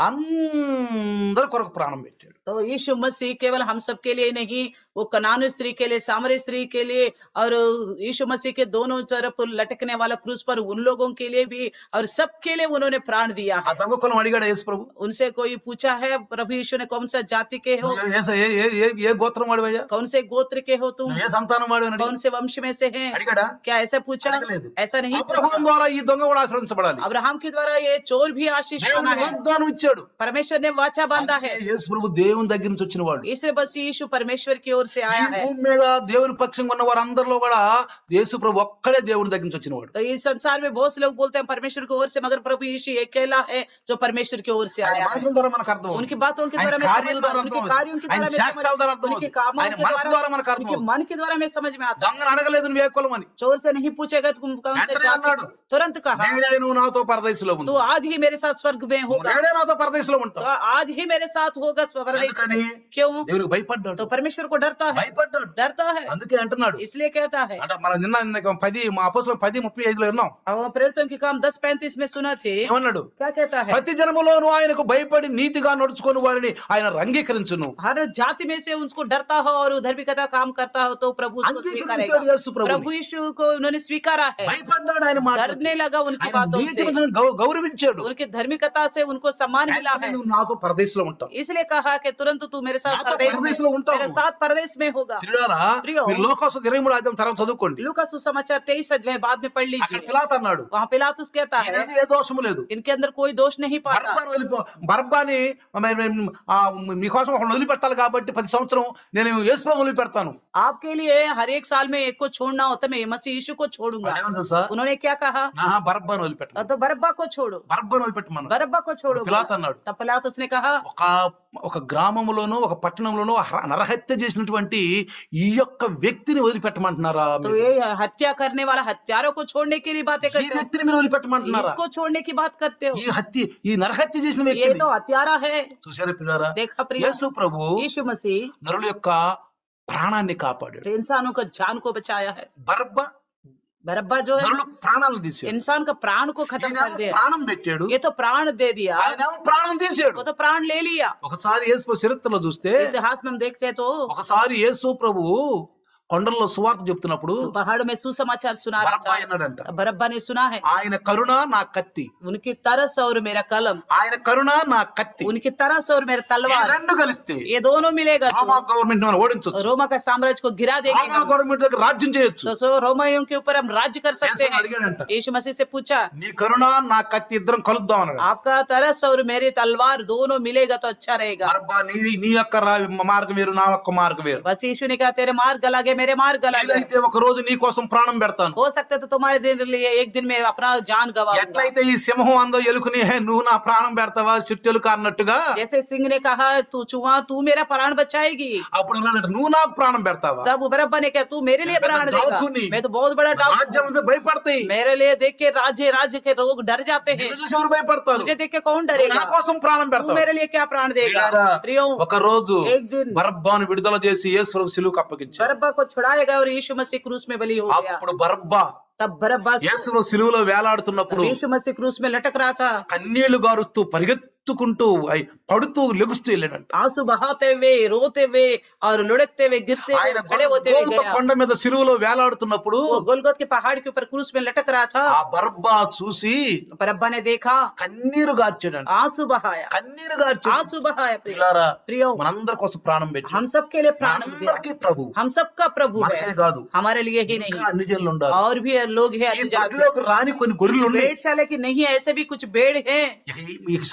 అందరి కొరకు ప్రాణం పెట్టాడు. तो यीशु मसीह केवल हम सब के लिए नहीं, वो कनानी स्त्री के लिए, सामरी स्त्री के लिए, और यीशु मसीह के दोनों तरफ लटकने वाला क्रूस पर उन लोगों के लिए भी, और सबके लिए उन्होंने प्राण दिया ఆ है। దొంగ కులం అడిగాడు యేసు ప్రభు, उनसे कोई पूछा है प्रभु यीशु ने, कौन सा जाति के हो, ఏ గోత్రం వాడివయ్యా, कौन से गोत्र के हो तुम, ఏ సంతానం వాడు అని कौन से वंश में से हैं, అడిగాడా? क्या ऐसा पूछा? అడగలేదు. ऐसा नहीं అబ్రహాం पूछा। ద్వారా ఈ దొంగ కూడా ఆశ్రయించబడాలి. अब्राहम के द्वारा ये चोर भी आशीष पाना దేవుని है। వాగ్దానం ఇచ్చాడు. परमेश्वर ने वाचा बांधा है, యేసు ప్రభు దేవుని దగ్గర నుంచి వచ్చిన వాడు. इसलिए बस यीशु परमेश्वर की ओर से ఈ आया है। భూమి మీద దేవుని పక్షంగా ఉన్న వారందరిలో కూడా యేసు ప్రభు ఒక్కడే దేవుని దగ్గర నుంచి వచ్చినవాడు. तो इस संसार में बहुत से लोग बोलते हैं परमेश्वर की ओर से, मगर प्रभु यीशु अकेला है जो परमेश्वर की ओर से ఆయన आया है। మాటల ద్వారా మనకు అర్థం उनकी बातों के द्वारा ఆయన मैं కార్యాల समझ ద్వారా पाता हूं, అర్థం उनके कार्यों के ఆయన द्वारा मैं చేష్టాల ద్వారా అర్థం उनके कामों ఆయన के మనసు ద్వారా మనకు द्वारा, అర్థం उनके मन के द्वारा मैं समझ में आता हूं। దొంగను అడగలేదు నువ్వు ఏ కులం అని, चोर से नहीं पूछेगा तुम कौन से వెంటనే जाति అన్నాడు, हो, तुरंत कहा నేనే నువ్వు నాతో పరదేశంలో तू ఉంది, आज ही मेरे साथ स्वर्ग में होगा, నేనే నాతో పరదేశంలో तो ఉంటావు. आज ही मेरे साथ होगा परदेश ఎందుకని? में। क्यों? దేవునికి భయపడ్డాడు, तो परमेश्वर को डरता है, భయపడ్డాడు. डरता है, అందుకే అంటున్నాడు, इसलिए कहता है। అంటే మనం నిన్న 10 మా అపోస్తలుల 10:35 విన్నాం. अब प्रेरितों के काम 10:35 में सुना थे, ఏమన్నాడు? क्या कहता है? ప్రతి జనములోను ఆయనకు భయపడి నీతిగా నడుచుకొని వారిని ఆయన అంగీకరించును. हर जाति में से उसको डरता हो और धार्मिकता काम करता हो तो प्रभु उसको అంగీకరించాడు स्वीकारेगा। యేసు ప్రభుని. प्रभु यीशु को उन्होंने स्वीकारा है, భయపడ్డాడు ఆయన మాట, डरने लगा उनकी ఆయన बातों నీతి से, మంతులను గౌరవించాడు. उनकी धार्मिकता से उनको सम्मान मिला వెంటనే है। నువ్వు నాతో పరదేశంలో ఉంటావు. इसलिए कहा कि तुरंत तू मेरे साथ నాతో परदेश పరదేశంలో में, ఉంటావు. मेरे साथ परदेश में होगा। తిరుడారా, ప్రియో. మీరు లోకాసు 23 అధ్యాయం తర్వాత చదువుకోండి. लूका सुसमाचार 23 अध्याय बाद में पढ़ అక్కడ लीजिए। పిలాతు అన్నాడు, वहाँ पिलातुस कहता है ఈయనది ఏ దోషము లేదు, इनके अंदर कोई दोष नहीं पाता। బరబ్బాని మీకోసం ఒకళ్ళు వదిలిపెట్టాలి కాబట్టి 10 సంవత్సరం నేను యేసు ప్రభువుని వదిలిపెడతాను. आपके लिए हर एक साल में एक को छोड़ना होता, मैं मसीह यीशु को छोड़ूंगा। ఏమని తెలుసా? उन्होंने क्या कहा? బరబ్బాని వదిలిపెట్టాను, तो बरब्बा को छोड़ो, బరబ్బాని వదిలిపెట్టమన్నాడు. बरब्बा को छोड़ो। పిలాతు అన్నాడు, तब पिलातुस ने कहा ఒక గ్రామంలోనూ ఒక పట్టణంలోనూ నరహత్య చేసినటువంటి ఈ యొక్క వ్యక్తిని వదిలిపెట్టమంటున్నారా? तो ये हत्या करने वाला हत्यारों को छोड़ने के लिए बातें ఈ करते हो, వ్యక్తిని మీరు వదిలిపెట్టమంటున్నారా? इसको छोड़ने की बात करते हो। ఈ నరహత్య చేసిన ये వ్యక్తిని तो हत्यारा है। చూసారా పిల్లారా? देखा प्रिय, యేసు ప్రభు यीशु मसीह నరుల యొక్క ప్రాణాన్ని కాపాడాడు. जो इंसानों का जान को बचाया है। బరబ్బా बरब्बा जो है నరుల ప్రాణాలను తీసాడు. इंसान का प्राण को खत्म कर ఈయనేమో दिया, ప్రాణం పెట్టాడు, ये तो प्राण दे दिया, ఆయనేమో ప్రాణం తీసాడు. वो तो प्राण ले लिया। ఒకసారి యేసు చరిత్రలో చూస్తే, इतिहास में हम देखते हैं तो ఒకసారి యేసు ప్రభు కొండల్లో సువార్త చెప్తున్నప్పుడు पहाड़ में सुसमाचार सुना रहा బరబ్బా అన్నాడంట, था। बरब्बा ने सुना है ఆయన కరుణ నా కత్తి, उनकी तरस और मेरा कलम, ఆయన కరుణ నా కత్తి, उनकी तरस और मेरा ఈ तलवार, రెండు కలిస్తే ये दोनों मिलेगा రోమా तो గవర్నమెంట్ మనం ఓడించొచ్చు, रोमा का साम्राज्य को गिरा देंगे రోమా हम। గవర్నమెంట్ దగ్గర రాజ్యం చేయొచ్చు. तो सो रोमाइयों के ऊपर हम राज्य कर सकते యేసుని हैं। అడిగాడంట, यीशु मसीह से पूछा నీ కరుణ నా కత్తి ఇద్దరం కలుద్దాం అన్నాడు. आपका तरस और मेरी तलवार दोनों मिलेगा तो अच्छा रहेगा। బరబ్బా నీ యొక్క మార్గం వేరు, నా యొక్క మార్గం వేరు. बस यीशु ने कहा तेरे मार्ग अलग है, मेरे मार्ग अलग है। ఏదైతే ఒక రోజు నీ కోసం ప్రాణం పెడతాను, हो सकता है तो तुम्हारे दिन लिए एक दिन में अपना जान गवाऊंगा। ఎట్లయితే ఈ సింహం అందో ఎలుకని నువ్వు నా ప్రాణం పెడతావా చిట్టెలుక అన్నట్టుగా, जैसे सिंह ने कहा तू चूहा तू मेरा प्राण बचाएगी, అప్పుడు అన్నాడు, నువ్వు నాకు ప్రాణం పెడతావా? तब बरब्बा ने कहा तू मेरे लिए प्राण देगा। डाकू नहीं। मैं तो बहुत बड़ा डाकू రాజ్యం हूं। से భయపడతాయి, मेरे लिए देख के राज्य के लोग डर जाते हैं। నిన్ను చూసి ఎవరు భయపడతారు? मुझे देख के कौन నువ్వు डरेगा? నా కోసం ప్రాణం तू పెడతావు. मेरे लिए क्या प्राण देगा? प्रियो, ఒక రోజు एक दिन బరబ్బాను విడుదల చేసి యేసు సిలువకు అప్పగించాడు. बरब्बा को छुड़ाएगा और यीशु मसीह क्रूस में बलि हो गया। అప్పుడు బరబ్బా तब बरब्बा యేసు సిలువలో వేలాడుతున్నప్పుడు यीशु मसीह क्रूस में लटक रहा था, కన్నీళ్లు గారుస్తూ పరిగెత్తుకుంటూ పడుతూ లెగుస్తూ వెళ్ళాడంట. आंसू बहाते हुए रोते हुए और लुढ़कते हुए गिरते हुए ఆయన खड़े होते हुए గొల్గొతా गया। కొండ మీద సిలువలో వేలాడుతున్నప్పుడు वो गोलगोत के पहाड़ के ऊपर क्रूस में लटक रहा था। ఆ బరబ్బా చూసి बरब्बा ने देखा, కన్నీరు గార్చాడంట, आंसू बहाया, కన్నీరు గార్చాడు. आंसू बहाया। పిల్లారా, प्रियो, మనందరి కోసం ప్రాణం పెట్టి हम सबके लिए प्राण दिया, మనందరికీ ప్రభు, हम सबका प्रभु మనకే है, కాదు हमारे लिए ही ఇంకా नहीं అన్ని జనులు ఉండాలి. और भी लोग हैं ఈ अन्य जाति। గొర్రెలోకి రాని కొన్ని గొర్రెలు ఉన్నాయి. भेड़शाला की नहीं है, ऐसे भी कुछ भेड़ हैं। ఈ సంవత్సరం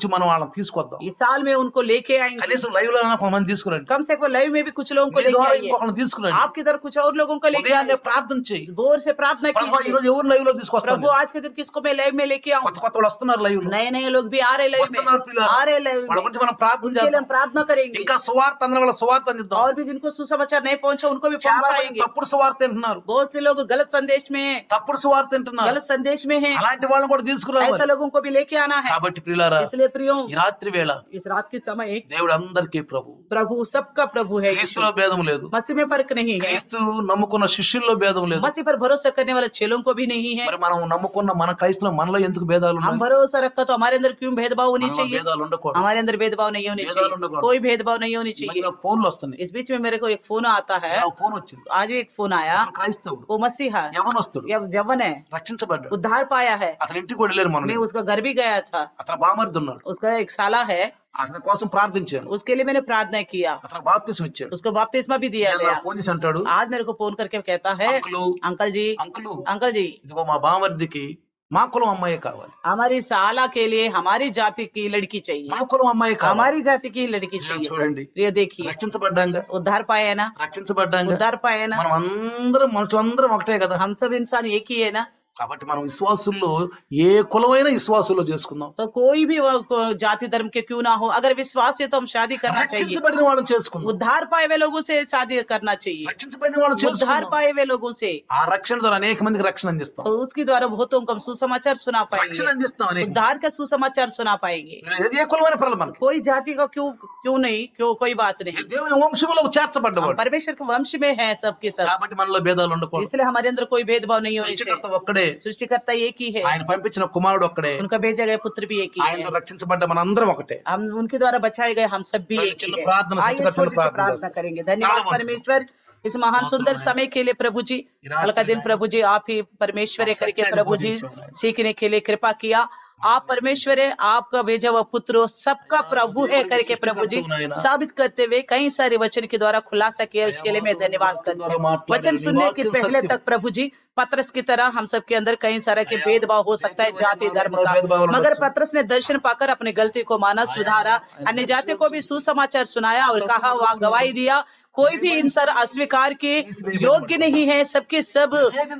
నుంచి మనం వాళ్ళని తీసుకొద్దాం. इस साल में उनको लेके आएंगे, కనీసం లైవ్ లో కొంతమంది తీసుకురండి, कम से कम लाइव में भी कुछ लोगों को మీ लेके ద్వారా आइए, ఇంకొకరిని తీసుకురండి. आपकी तरफ कुछ और लोगों को लेके ఉదయాన్నే आइए, ప్రార్థన చేయి, जोर से प्रार्थना ప్రభు ఈ कीजिए, రోజు ఎవరు లైవ్ లో తీసుకొస్తాను, प्रभु आज के दिन किसको मैं लाइव में लेके आऊं, కొత్త కొత్త వాళ్ళు వస్తున్నారు లైవ్ లో, नए नए लोग भी आ रहे लाइव में, వస్తున్నారు పిల్లలు, आ रहे लाइव వాళ్ళ में, గురించి మనం ప్రార్థన उनके लिए చేద్దాం. हम प्रार्थना करेंगे, ఇంకా సువార్త అందరం వాళ్ళ సువార్త అందిద్దాం. और भी जिनको सुसमाचार नहीं पहुंचा उनको भी చాలా మంది पहुंचाएंगे. తప్పుడు సువార్త వింటున్నారు, बहुत से लोग गलत संदेश में हैं, తప్పుడు సువార్త వింటున్నారు, गलत संदेश में हैं, అలాంటి వాళ్ళని కూడా ऐसे తీసుకురావాలి. लोगों को भी लेके आना है. కాబట్టి ప్రియులారా, इसलिए प्रियो, ఈ రాత్రి వేళ इस रात के समय దేవుడు అందరికీ ప్రభు, प्रभु सबका प्रभु है. క్రీస్తులో భేదం లేదు, मसीह में फर्क नहीं है, క్రీస్తు నమ్ముకున్న శిష్యుల్లో భేదం లేదు. मसीह पर भरोसा करने वाले चेलों को भी नहीं है. మరి మనం నమ్ముకున్న మన క్రైస్తవులు మనలో ఎందుకు భేదాలు हम ఉన్నాయి? भरोसा रखा तो हमारे अंदर क्यों भेदभाव होनी మనలో चाहिए? భేదాలు ఉండకూడదు. हमारे अंदर भेदभाव नहीं होनी भेदभाव चाहिए, ఉండకూడదు. कोई भेदभाव नहीं होनी चाहिए. మధ్యలో ఫోన్లు వస్తున్నాయి. इस बीच में मेरे को एक फोन आता है, నాకు ఫోన్ వచ్చింది, आज भी एक फोन आया, అతను క్రైస్తవుడు, वो मसीहा యవనస్తుడు, यवन है, రక్షించబడ్డాడు, उद्धार पाया है. అతని ఇంటికి కూడా వెళ్ళారు మనం, मैं उसका घर भी गया था, అతను బామర్ది ఉన్నాడు, उसका एक साला है, అతని కోసం ప్రార్థించాను, उसके लिए मैंने प्रार्थना किया, అతను బాప్తిసం ఇచ్చాడు. उसको बपतिस्मा भी दिया ఇలా गया. ఫోన్ చేసి అంటాడు, आज मेरे को फोन करके कहता है, uncle uncle ji, uncle uncle ji, ఇదిగో మా బామర్దికి మా కులం అమ్మాయి కావాలి, हमारी साला के लिए हमारी जाति की लड़की चाहिए, మా కులం అమ్మాయి కావాలి. हमारी जाति की लड़की ఇలా चाहिए. చూడండి, ये देखिए, రక్షించబడ్డాంగా, उद्धार पाया ना, రక్షించబడ్డాంగా, उद्धार पाया ना, మనం అందరం మనుషులందరం ఒకటే కదా. हम सब इंसान एक ही है ना. కాబట్టి మనం విశ్వాసుల్లో ఏ కులమైన విశ్వాసుల్లో చేసుకుందాం, तो कोई भी वो जाति धर्म के क्यों ना हो, अगर विश्वास है तो हम शादी करना चाहिए. రక్షించబడిన వాళ్ళని చేసుకుందాం, उद्धार पाए हुए लोगों से शादी करना चाहिए, రక్షించబడిన వాళ్ళని उद्धार చేసుకుందాం. पाए हुए लोगों से, ఆ రక్షణ ద్వారా అనేక మందికి రక్షణ అందిస్తాం, तो उसके द्वारा बहुतों को हम सुसमाचार सुना రక్షణ पाएंगे, అందిస్తాం అనేక. उद्धार का सुसमाचार सुना पाएंगे. ఏ కులమైన పర్లేదు మనకి, कोई जाति का क्यों नहीं, क्यों कोई बात नहीं, దేవుని వంశంలో हम చేర్చబడ్డవాడు. परमेश्वर के वंश में है सबके सब, కాబట్టి మనలో భేదాలు ఉండకూడదు. इसलिए हमारे अंदर कोई भेदभाव नहीं होनी సృష్టికర్త चाहिए. ఒక్కడే, सृष्टिकर्ता एक ही है, ఆయన పంపించిన కుమారుడు ఒక్కడే, उनका भेजा गया पुत्र भी एक ही ఆయనతో है, రక్షించబడ్డ మనందరం ఒకటే. हम उनके द्वारा बचाए गए हम सब भी एक చిన్న ही है. ప్రార్థన, आइए చిన్న छोटी सी ప్రార్థన प्रार्थना చేస్తాం. करेंगे. धन्यवाद చాలా परमेश्वर इस महान सुंदर समय के लिए प्रभु जी, कल का दिन प्रभु जी आप ही परमेश्वर है करके प्रभु जी सीखने के लिए कृपा किया. आप परमेश्वर है, आपका भेजा हुआ पुत्र सबका प्रभु है करके प्रभु जी साबित करते हुए कई सारे वचन के द्वारा खुलासा किया, उसके लिए मैं धन्यवाद करता हूँ. वचन सुनने के पहले तक प्रभु जी पत्रस की तरह हम सब के अंदर कई सारा के भेदभाव हो सकता है जाति धर्म का, मगर पत्रस ने दर्शन पाकर अपनी गलती को माना, सुधारा, अन्य जाति को भी सुसमाचार सुनाया और कहा वह गवाही दिया, कोई भी इंसान अस्वीकार के योग्य नहीं है, सबके सब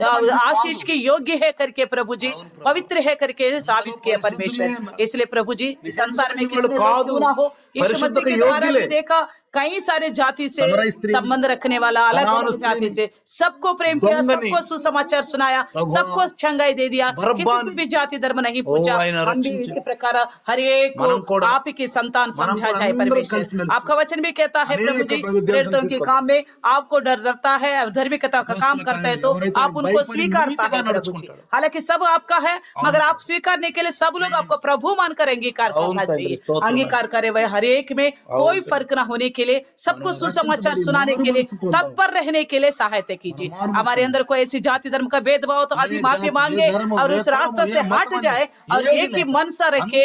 आशीष के योग्य है करके प्रभु जी पवित्र है करके साबित किया परमेश्वर. इसलिए प्रभु जी संसार में कितने लोग क्यों ना हो, इस मसीह के द्वारा भी देखा कई सारे जाति से संबंध रखने वाला, अलग अलग जाति से सबको प्रेम किया, सबको सुसमाचार सुनाया, सबको छंगाई दे दिया, किसी भी जाति धर्म नहीं पूछा. हम भी इसी प्रकार हर एक को आप ही की संतान समझा जाए परमेश्वर. आपका वचन भी कहता है प्रभु जी प्रेरितों के काम में आपको डरता है और धार्मिकता का काम करता है तो आप उनको स्वीकारता है प्रभु जी. हालांकि सब आपका है, मगर आप स्वीकारने के लिए सब लोग आपको प्रभु मानकर अंगीकार करना चाहिए. अंगीकार करे वह हर एक में कोई फर्क न होने के लिए, सबको सुसमाचार सुनाने के लिए, तत्पर रहने के लिए सहायता कीजिए. हमारे अंदर कोई ऐसी जाति धर्म का भेदभाव तो अभी माफी मांगे और उस रास्ते से हट जाए और एक ही मन सा रखे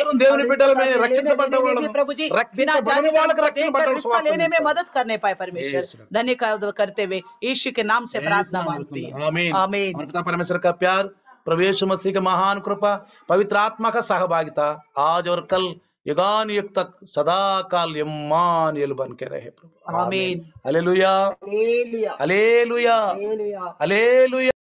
प्रभु जी, बिना जाति रिश्ता लेने में मदद करने पाए परमेश्वर. धन्यवाद करते हुए यीशु के नाम से प्रार्थना मांगती है, आमीन. पिता परमेश्वर का प्यार, प्रभु यीशु मसीह का महान कृपा, पवित्र आत्मा का सहभागिता आज और कल युगान युग तक सदा काल इम्मानुएल बन के रहे प्रभु. Amen. Hallelujah, hallelujah, hallelujah, hallelujah. Hallelujah.